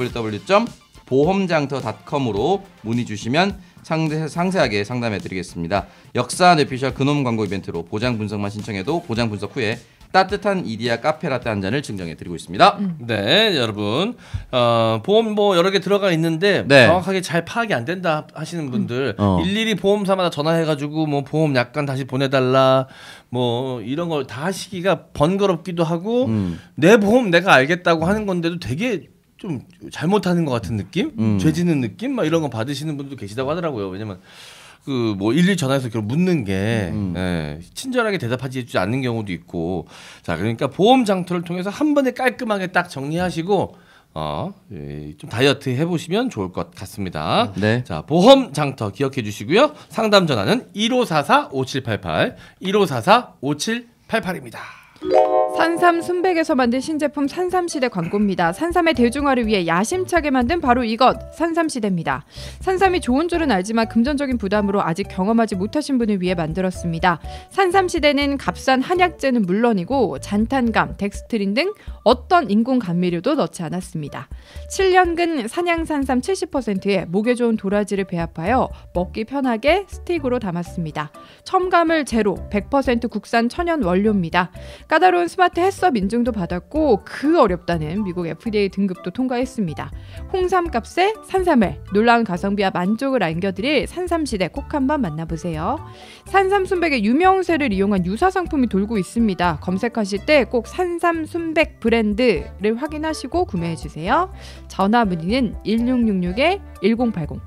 www.보험장터.com으로 문의 주시면 상세하게 상담해드리겠습니다. 역사 뇌피셜 근홈 광고 이벤트로 보장 분석만 신청해도 보장 분석 후에 따뜻한 이디야 카페라떼 한 잔을 증정해드리고 있습니다. 네, 여러분 보험 뭐 여러 개 들어가 있는데 네. 정확하게 잘 파악이 안 된다 하시는 분들 일일이 보험사마다 전화해가지고 뭐 보험 약관 다시 보내달라 뭐 이런 걸 다 하시기가 번거롭기도 하고 내 보험 내가 알겠다고 하는 건데도 되게 좀 잘못하는 것 같은 느낌, 죄지는 느낌, 막 이런 거 받으시는 분들도 계시다고 하더라고요. 왜냐면 그 뭐 일일이 전화해서 그걸 묻는 게 예, 친절하게 대답하지 않는 경우도 있고, 자 그러니까 보험 장터를 통해서 한 번에 깔끔하게 딱 정리하시고 예, 좀 다이어트 해보시면 좋을 것 같습니다. 네. 자 보험 장터 기억해 주시고요. 상담 전화는 1544-5788, 1544-5788입니다. 산삼 순백에서 만든 신제품 산삼시대 광고입니다. 산삼의 대중화를 위해 야심차게 만든 바로 이것 산삼시대입니다. 산삼이 좋은 줄은 알지만 금전적인 부담으로 아직 경험하지 못하신 분을 위해 만들었습니다. 산삼시대는 값싼 한약재는 물론이고 잔탄감, 덱스트린 등 어떤 인공 감미료도 넣지 않았습니다. 7년근 산양산삼 70%에 목에 좋은 도라지를 배합하여 먹기 편하게 스틱으로 담았습니다. 첨가물 제로, 100% 국산 천연 원료입니다. 까다로운 스마트 햇섭 인증도 받았고 그 어렵다는 미국 FDA 등급도 통과했습니다. 홍삼 값에 산삼을, 놀라운 가성비와 만족을 안겨드릴 산삼시대 꼭 한번 만나보세요. 산삼 순백의 유명세를 이용한 유사 상품이 돌고 있습니다. 검색하실 때 꼭 산삼 순백 브랜드를 확인하시고 구매해주세요. 전화 문의는 1666-1080,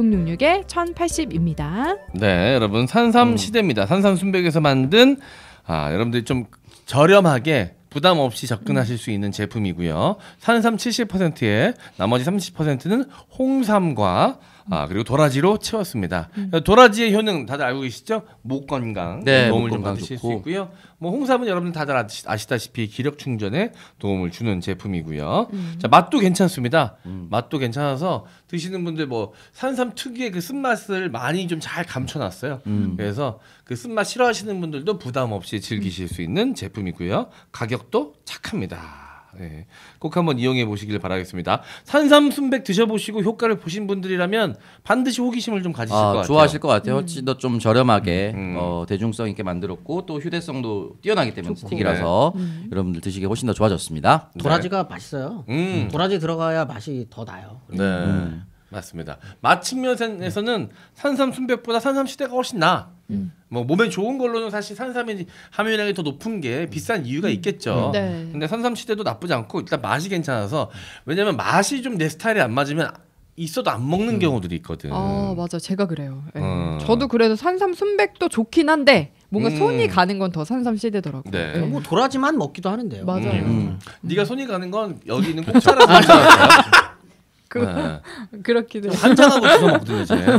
1666-1080입니다. 네, 여러분 산삼 시대입니다. 산삼 순백에서 만든 여러분들이 좀 저렴하게 부담 없이 접근하실 수 있는 제품이고요. 산삼 70%에 나머지 30%는 홍삼과 그리고 도라지로 채웠습니다. 도라지의 효능 다들 알고 계시죠? 목 건강 네, 도움을 목 좀 건강 받으실 좋고. 수 있고요. 뭐 홍삼은 여러분 다들 아시다시피 기력 충전에 도움을 주는 제품이고요. 자 맛도 괜찮습니다. 맛도 괜찮아서 드시는 분들 뭐 산삼 특유의 그 쓴맛을 많이 좀 잘 감춰놨어요. 그래서 그 쓴맛 싫어하시는 분들도 부담 없이 즐기실 수 있는 제품이고요. 가격도 착합니다. 네, 꼭 한번 이용해 보시길 바라겠습니다. 산삼 순백 드셔보시고 효과를 보신 분들이라면 반드시 호기심을 좀 가지실 것 같아요. 좋아하실 것 같아요. 훨씬 더 좀 저렴하게 대중성 있게 만들었고 또 휴대성도 뛰어나기 때문에 스틱이라서 여러분들 드시기 훨씬 더 좋아졌습니다. 도라지가 맛있어요. 도라지 들어가야 맛이 더 나요. 네, 맞습니다. 맛 측면에서는 산삼 순백보다 산삼 시대가 훨씬 나. 뭐 몸에 좋은 걸로는 사실 산삼의 함유량이 더 높은 게 비싼 이유가 있겠죠. 네. 근데 산삼 시대도 나쁘지 않고 일단 맛이 괜찮아서, 왜냐면 맛이 좀 내 스타일에 안 맞으면 있어도 안 먹는 경우들이 있거든. 맞아, 제가 그래요. 네. 저도 그래서 산삼 순백도 좋긴 한데 뭔가 손이 가는 건 더 산삼 시대더라고요. 네. 뭐 도라지만 먹기도 하는데요. 맞아요. 네가 손이 가는 건 여기 있는 콩차라서 괜찮았어요. 그렇기도 해요. 한장하고 주워 먹든 이제. 네.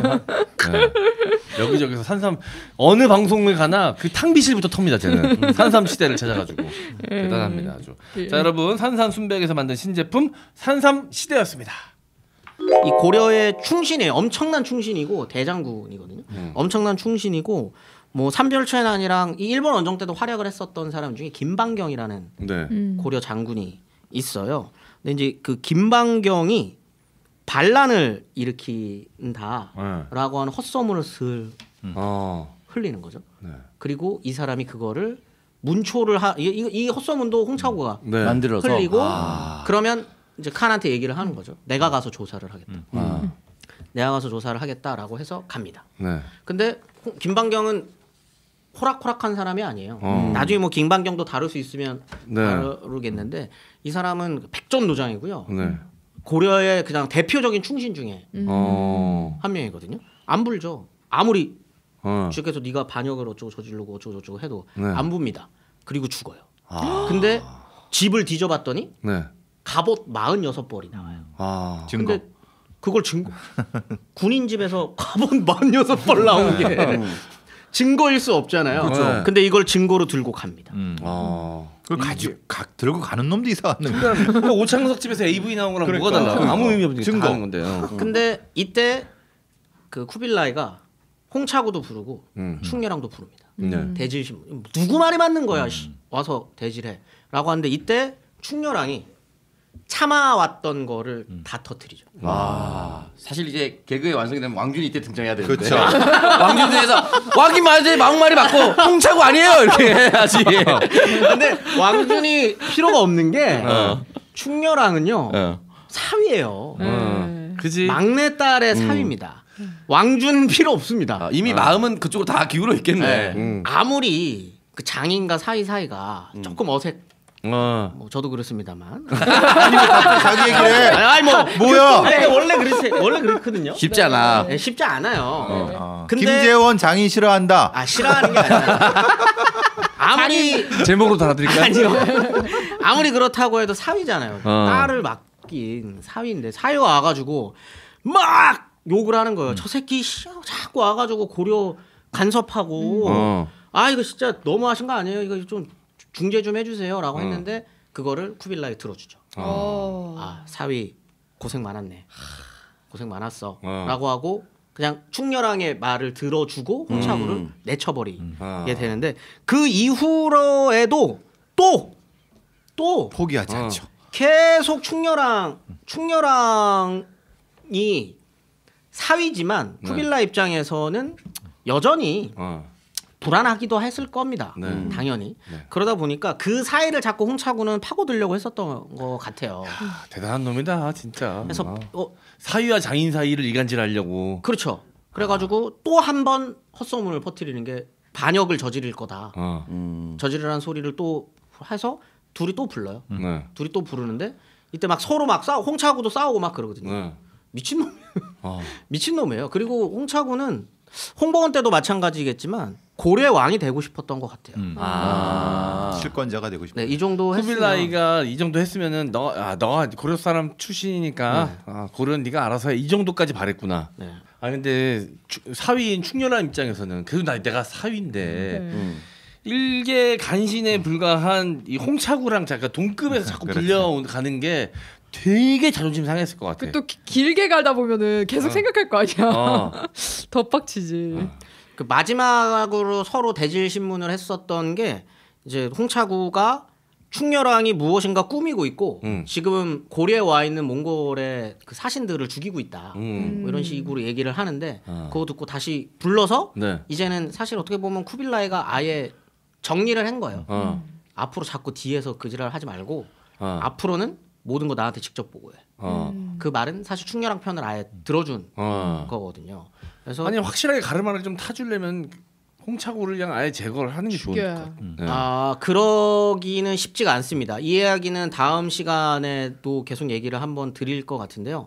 여기저기서 산삼 어느 방송을 가나 그 탕비실부터 텁니다. 쟤는 산삼 시대를 찾아가지고 대단합니다. 아주. 자 여러분 산삼 순백에서 만든 신제품 산삼 시대였습니다. 이 고려의 충신이에요. 엄청난 충신이고 대장군이거든요. 엄청난 충신이고 뭐 삼별천안이랑 이 일본 원정 때도 활약을 했었던 사람 중에 김방경이라는 네. 고려 장군이 있어요. 근데 이제 그 김방경이 반란을 일으킨다라고 하는 헛소문을 슬 흘리는 거죠. 네. 그리고 이 사람이 그거를 문초를 이 헛소문도 홍차고가 네. 만들어서 흘리고 그러면 이제 칸한테 얘기를 하는 거죠. 내가 가서 조사를 하겠다. 내가 가서 조사를 하겠다라고 해서 갑니다. 네. 근데 김방경은 호락호락한 사람이 아니에요. 나중에 뭐 김방경도 다룰 수 있으면 네. 다루겠는데 이 사람은 백전노장이고요. 네. 고려의 그냥 대표적인 충신 중에 한 명이거든요. 안 불죠. 아무리 주께서 네가 반역을 어쩌고 저지르고 어쩌고 저쩌고 해도 네. 안 붑니다. 그리고 죽어요. 근데 집을 뒤져봤더니 네. 갑옷 46벌이 나와요. 증거. 근데 그걸 군인 집에서 갑옷 46벌 나온 게 증거일 수 없잖아요. 그렇죠. 근데 이걸 증거로 들고 갑니다. 그걸 들고 가는 놈도 이상한데. 그러니까 오창석 집에서 AV 나온 거랑 뭐가 달라? 아무 의미 없는 증거. 증거 건데요. 근데 이때 그 쿠빌라이가 홍차구도 부르고 충렬왕도 부릅니다. 대질신 누구 말이 맞는 거야? 와서 대질해라고 하는데 이때 충렬왕이 참아왔던 거를 다 터뜨리죠. 와 사실 이제 개그의 완성이 되면 왕준이 이때 등장해야 되는데 그렇죠. 왕준에서 왕이 맞아요 막말이 맞고 홍차고 아니에요 이렇게 해야지. 근데 왕준이 필요가 없는 게 충렬왕은요 사위예요. 그지. 막내딸의 사위입니다. 왕준 필요 없습니다. 이미 마음은 그쪽으로 다 기울어 있겠네. 아무리 그 장인과 사위 사이가 조금 어색. 뭐 저도 그렇습니다만. 자기 얘기를 해. 아니 뭐야? 원래 그렇거든요. 쉽지 않아. 네, 쉽지 않아요. 근데 김재원 장인 싫어한다. 싫어하는 게 아니라 아무리 제목으로 달아드릴까요? 아니요. 아무리 그렇다고 해도 사위잖아요. 딸을 맡긴 사위인데 사위가 와가지고 막 욕을 하는 거예요. 저 새끼 자꾸 와가지고 고려 간섭하고 이거 진짜 너무하신 거 아니에요? 이거 좀 중재 좀 해주세요라고 했는데 그거를 쿠빌라이 들어주죠. 사위 고생 많았네. 고생 많았어라고 하고 그냥 충렬왕의 말을 들어주고 홍차구를 내쳐버리게 되는데 그 이후로에도 또 포기하지 않죠. 계속 충렬왕이 사위지만 쿠빌라 입장에서는 여전히 불안하기도 했을 겁니다. 당연히. 그러다 보니까 그 사이를 자꾸 홍차구는 파고들려고 했었던 것 같아요. 대단한 놈이다 진짜. 그래서 사위와 장인 사이를 이간질하려고. 그렇죠. 그래가지고 또 한 번 헛소문을 퍼뜨리는 게 반역을 저지를 거다. 저지르라는 소리를 또 해서 둘이 또 불러요. 둘이 또 부르는데 이때 막 서로 막 홍차구도 싸우고 막 그러거든요. 미친놈이에요. 그리고 홍차구는 홍보원 때도 마찬가지겠지만 고려의 왕이 되고 싶었던 것 같아요. 실권자가 되고 싶어요. 네, 이 정도 했으면 쿠빌라이가 이 정도 했으면은 너가 고려 사람 출신이니까 고려는 네가 알아서 해. 이 정도까지 바랬구나. 네. 근데 사위인 충렬한 입장에서는 그래도 내가 사위인데 일개 간신에 불과한 이 홍차구랑 잠깐 동급에서 자꾸 불려가는 게 되게 자존심 상했을 것 같아. 또 길게 가다 보면은 계속 생각할 거 아니야. 더 빡치지. 그 마지막으로 서로 대질 신문을 했었던 게 이제 홍차구가 충렬왕이 무엇인가 꾸미고 있고 지금 고려에 와 있는 몽골의 그 사신들을 죽이고 있다. 뭐 이런 식으로 얘기를 하는데 그거 듣고 다시 불러서 이제는 사실 어떻게 보면 쿠빌라이가 아예 정리를 한 거예요. 앞으로 자꾸 뒤에서 그 지랄 하지 말고 앞으로는 모든 거 나한테 직접 보고해. 그 말은 사실 충렬왕 편을 아예 들어준 거거든요. 그래서 아니 확실하게 가르마를 좀 타주려면 홍차구를 그냥 아예 제거를 하는 게 좋을 것 같아요. 그러기는 쉽지가 않습니다. 이 이야기는 다음 시간에도 계속 얘기를 한번 드릴 것 같은데요.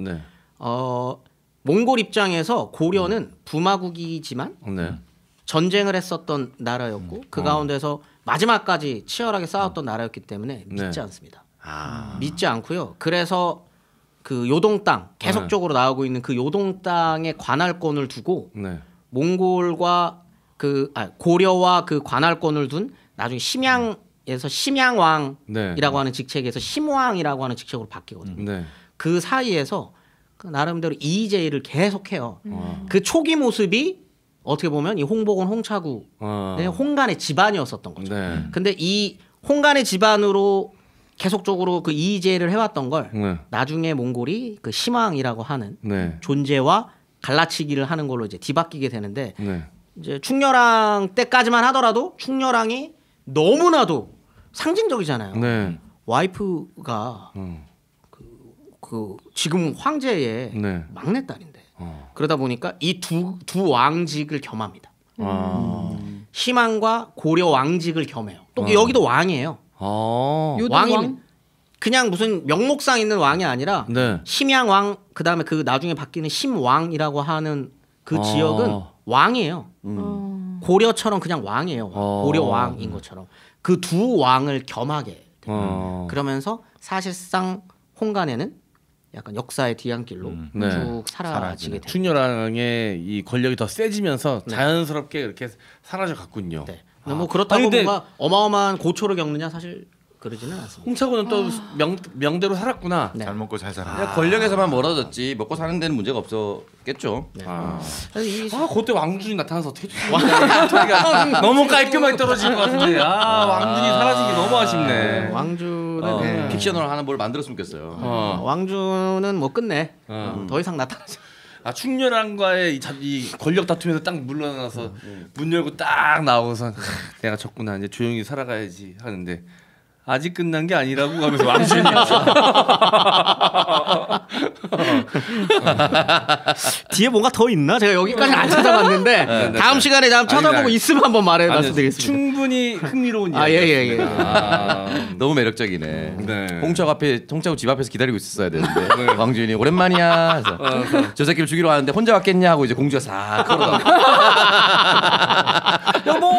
몽골 입장에서 고려는 부마국이지만 전쟁을 했었던 나라였고 그 가운데서 마지막까지 치열하게 싸웠던 나라였기 때문에 믿지 않습니다. 믿지 않고요. 그래서 그 요동 땅 계속적으로 나오고 있는 그 요동 땅의 관할권을 두고 몽골과 고려와 그 관할권을 둔 나중에 심양에서 심양왕이라고 하는 직책에서 심왕이라고 하는 직책으로 바뀌거든요. 그 사이에서 그 나름대로 이의제의를 계속해요. 그 초기 모습이 어떻게 보면 이 홍복원 홍차구의 홍간의 집안이었었던 거죠. 근데 이 홍간의 집안으로 계속적으로 그 이의제의를 해왔던 걸 나중에 몽골이 그 심왕이라고 하는 존재와 갈라치기를 하는 걸로 이제 뒤바뀌게 되는데 이제 충렬왕 때까지만 하더라도 충렬왕이 너무나도 상징적이잖아요. 와이프가 그 지금 황제의 막내딸인데 그러다 보니까 이 두 왕직을 겸합니다. 심왕과 고려 왕직을 겸해요. 또 여기도 왕이에요. 왕이 그냥 무슨 명목상 있는 왕이 아니라 심양왕 그다음에 그 나중에 바뀌는 심왕이라고 하는 그 지역은 왕이에요. 고려처럼 그냥 왕이에요. 고려 왕인 것처럼 그 두 왕을 겸하게 됩니다. 그러면서 사실상 홍간에는 약간 역사의 뒤안길로 네. 쭉 사라지게 돼요. 충렬왕의 이 권력이 더 세지면서 자연스럽게 이렇게 사라져 갔군요. 네. 근데 뭐 그렇다고 아니, 근데 뭔가 어마어마한 고초를 겪느냐 사실 그러지는 않습니다. 홍차고는 또 명대로 살았구나. 네. 잘 먹고 잘 살아. 그냥 권력에서만 멀어졌지 먹고 사는 데는 문제가 없었겠죠. 그때 왕준이 나타나서 어떻게 해줬습니까? 너무 깔끔하게 떨어질 것 같은데. 왕준이 사라진 게 너무 아쉽네. 왕주는 픽션으로 하는 뭘 만들었으면 좋겠어요. 왕주는 뭐 끝내 더 이상 나타나지. 충렬왕과의 이 권력 다툼에서 딱 물러나서 문 열고 딱 나오고서 내가 졌구나 이제 조용히 살아가야지 하는데 아직 끝난 게 아니라고 하면서 왕준이 뒤에 뭔가 더 있나? 제가 여기까지 안 찾아봤는데 다음 시간에 다음 찾아보고 있으면 한번 말해봐도 되겠습니다. 충분히 흥미로운 이야기. 예예예. 너무 매력적이네. 네. 홍차고 집 앞에서 기다리고 있었어야 되는데 왕준이 오랜만이야. 해서 저 새끼를 죽이러 왔는데 혼자 왔겠냐 하고 이제 공주가 싹 걸어가. 여보.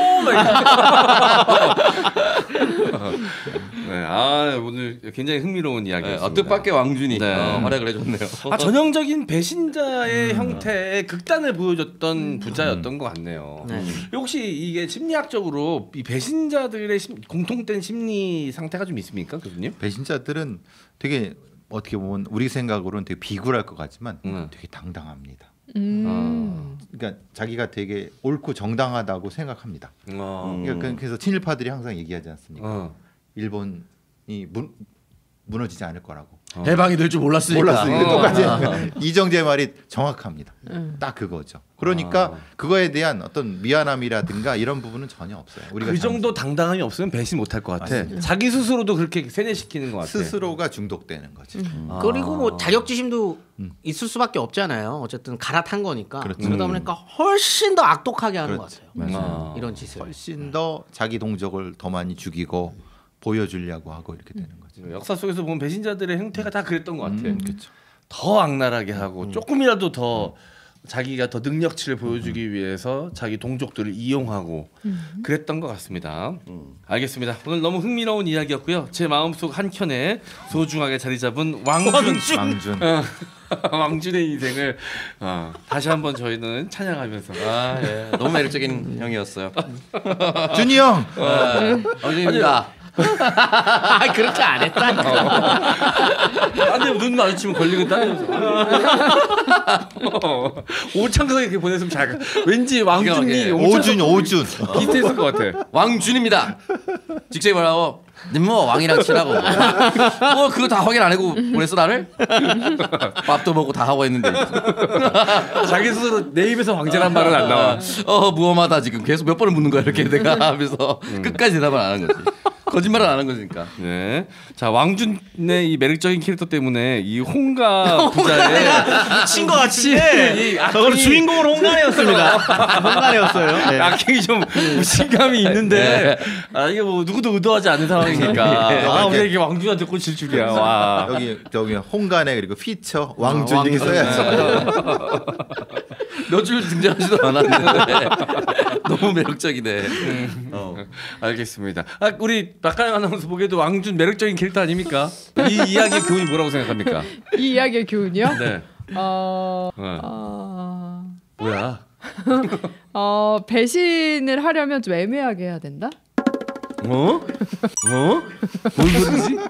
네, 오늘 굉장히 흥미로운 이야기였습니다. 뜻밖의 왕준이 네. 활약을 해줬네요. 전형적인 배신자의 형태의 극단을 보여줬던 부자였던 것 같네요. 네. 혹시 이게 심리학적으로 이 배신자들의 공통된 심리 상태가 좀 있습니까, 교수님? 배신자들은 되게 어떻게 보면 우리 생각으로는 되게 비굴할 것 같지만 되게 당당합니다. 그러니까 자기가 되게 옳고 정당하다고 생각합니다. 그러니까 그래서 친일파들이 항상 얘기하지 않습니까? 일본이 무너지지 않을 거라고. 해방이 될 줄 몰랐으니까. 똑같이 이정재 말이 정확합니다. 딱 그거죠. 그러니까 그거에 대한 어떤 미안함이라든가 이런 부분은 전혀 없어요. 우리가 그 정도 당당함이 없으면 배신 못할 것 같아. 맞습니다. 자기 스스로도 그렇게 세뇌시키는 것 같아. 스스로가 중독되는 거죠. 그리고 뭐 자격지심도 있을 수밖에 없잖아요. 어쨌든 갈아탄 거니까. 그렇죠. 그러다 보니까 훨씬 더 악독하게 하는 그렇죠. 것 같아요. 이런 짓을. 훨씬 더 자기 동족을 더 많이 죽이고 보여주려고 하고 이렇게 되는 거죠. 역사 속에서 보면 배신자들의 형태가 다 그랬던 것 같아. 그렇죠. 더 악랄하게 하고 조금이라도 더 자기가 더 능력치를 보여주기 위해서 자기 동족들을 이용하고 그랬던 것 같습니다. 알겠습니다. 오늘 너무 흥미로운 이야기였고요. 제 마음속 한 켠에 소중하게 자리 잡은 왕준. 왕준의 인생을 다시 한번 저희는 찬양하면서 너무 매력적인 형이었어요. 준이 형. 왕준입니다. 그렇게 안 했다니까. 아니 눈 마주치면 걸리겠다. 오창석이 이렇게 보냈으면 잘. 왠지 왕준이 오준. 비슷했을 것 같아. 왕준입니다. 직접 말하고 뭐 왕이랑 친하고 뭐 그거 다 확인 안 하고 보냈어 나를? 밥도 먹고 다 하고 했는데 자기 스스로 내 입에서 왕제란 말은 안 나와. 무엄하다 지금 계속 몇 번을 묻는 거야 이렇게 내가 하면서 끝까지 대답을 안 하는 거지. 거짓말은 안 한 거니까. 네. 자 왕준의 이 매력적인 캐릭터 때문에 이 홍가 부자의 미친 것 같은데. 저거는 주인공은 홍간이었습니다. 홍간이었어요. 네. 악행이 좀 무신감이 있는데 이게 뭐 누구도 의도하지 않은 상황이니까 우리에게 왕준한테 꽂힐 줄이야. 와. 저기 홍간에 그리고 피처 왕준 이렇게 써야죠. 몇 줄 등장하지도 않았는데 너무 매력적이네. 알겠습니다. 우리 박가영 아나운서 보기에도 왕준 매력적인 캐릭터 아닙니까? 이 이야기의 교훈이 뭐라고 생각합니까? 이 이야기의 교훈이요? 네. 뭐야? 배신을 하려면 좀 애매하게 해야 된다? 뭔 소리지?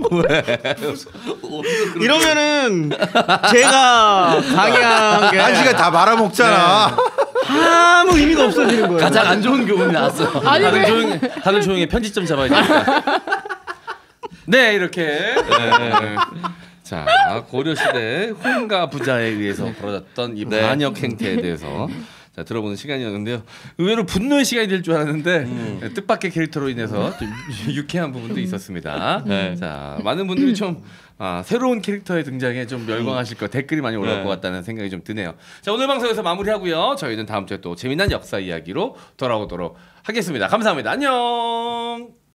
이러면은 제가 강의한 게 한 시간 다 말아먹잖아. 아무 의미가 없어지는 거예요. 가장 안 좋은 교훈이 나왔어. 아니 다들 조용히 편집점 잡아야 되니까. 네 이렇게. 네. 자 고려시대 홍가 부자에 의해서 벌어졌던 이 반역 행태에 대해서 들어보는 시간이었는데요. 의외로 분노의 시간이 될 줄 알았는데 뜻밖의 캐릭터로 인해서 좀 유쾌한 부분도 있었습니다. 자 많은 분들이 좀 새로운 캐릭터의 등장에 좀 열광하실 거 댓글이 많이 올라올 것 같다는 생각이 좀 드네요. 자 오늘 방송에서 마무리하고요. 저희는 다음 주에 또 재미난 역사 이야기로 돌아오도록 하겠습니다. 감사합니다. 안녕.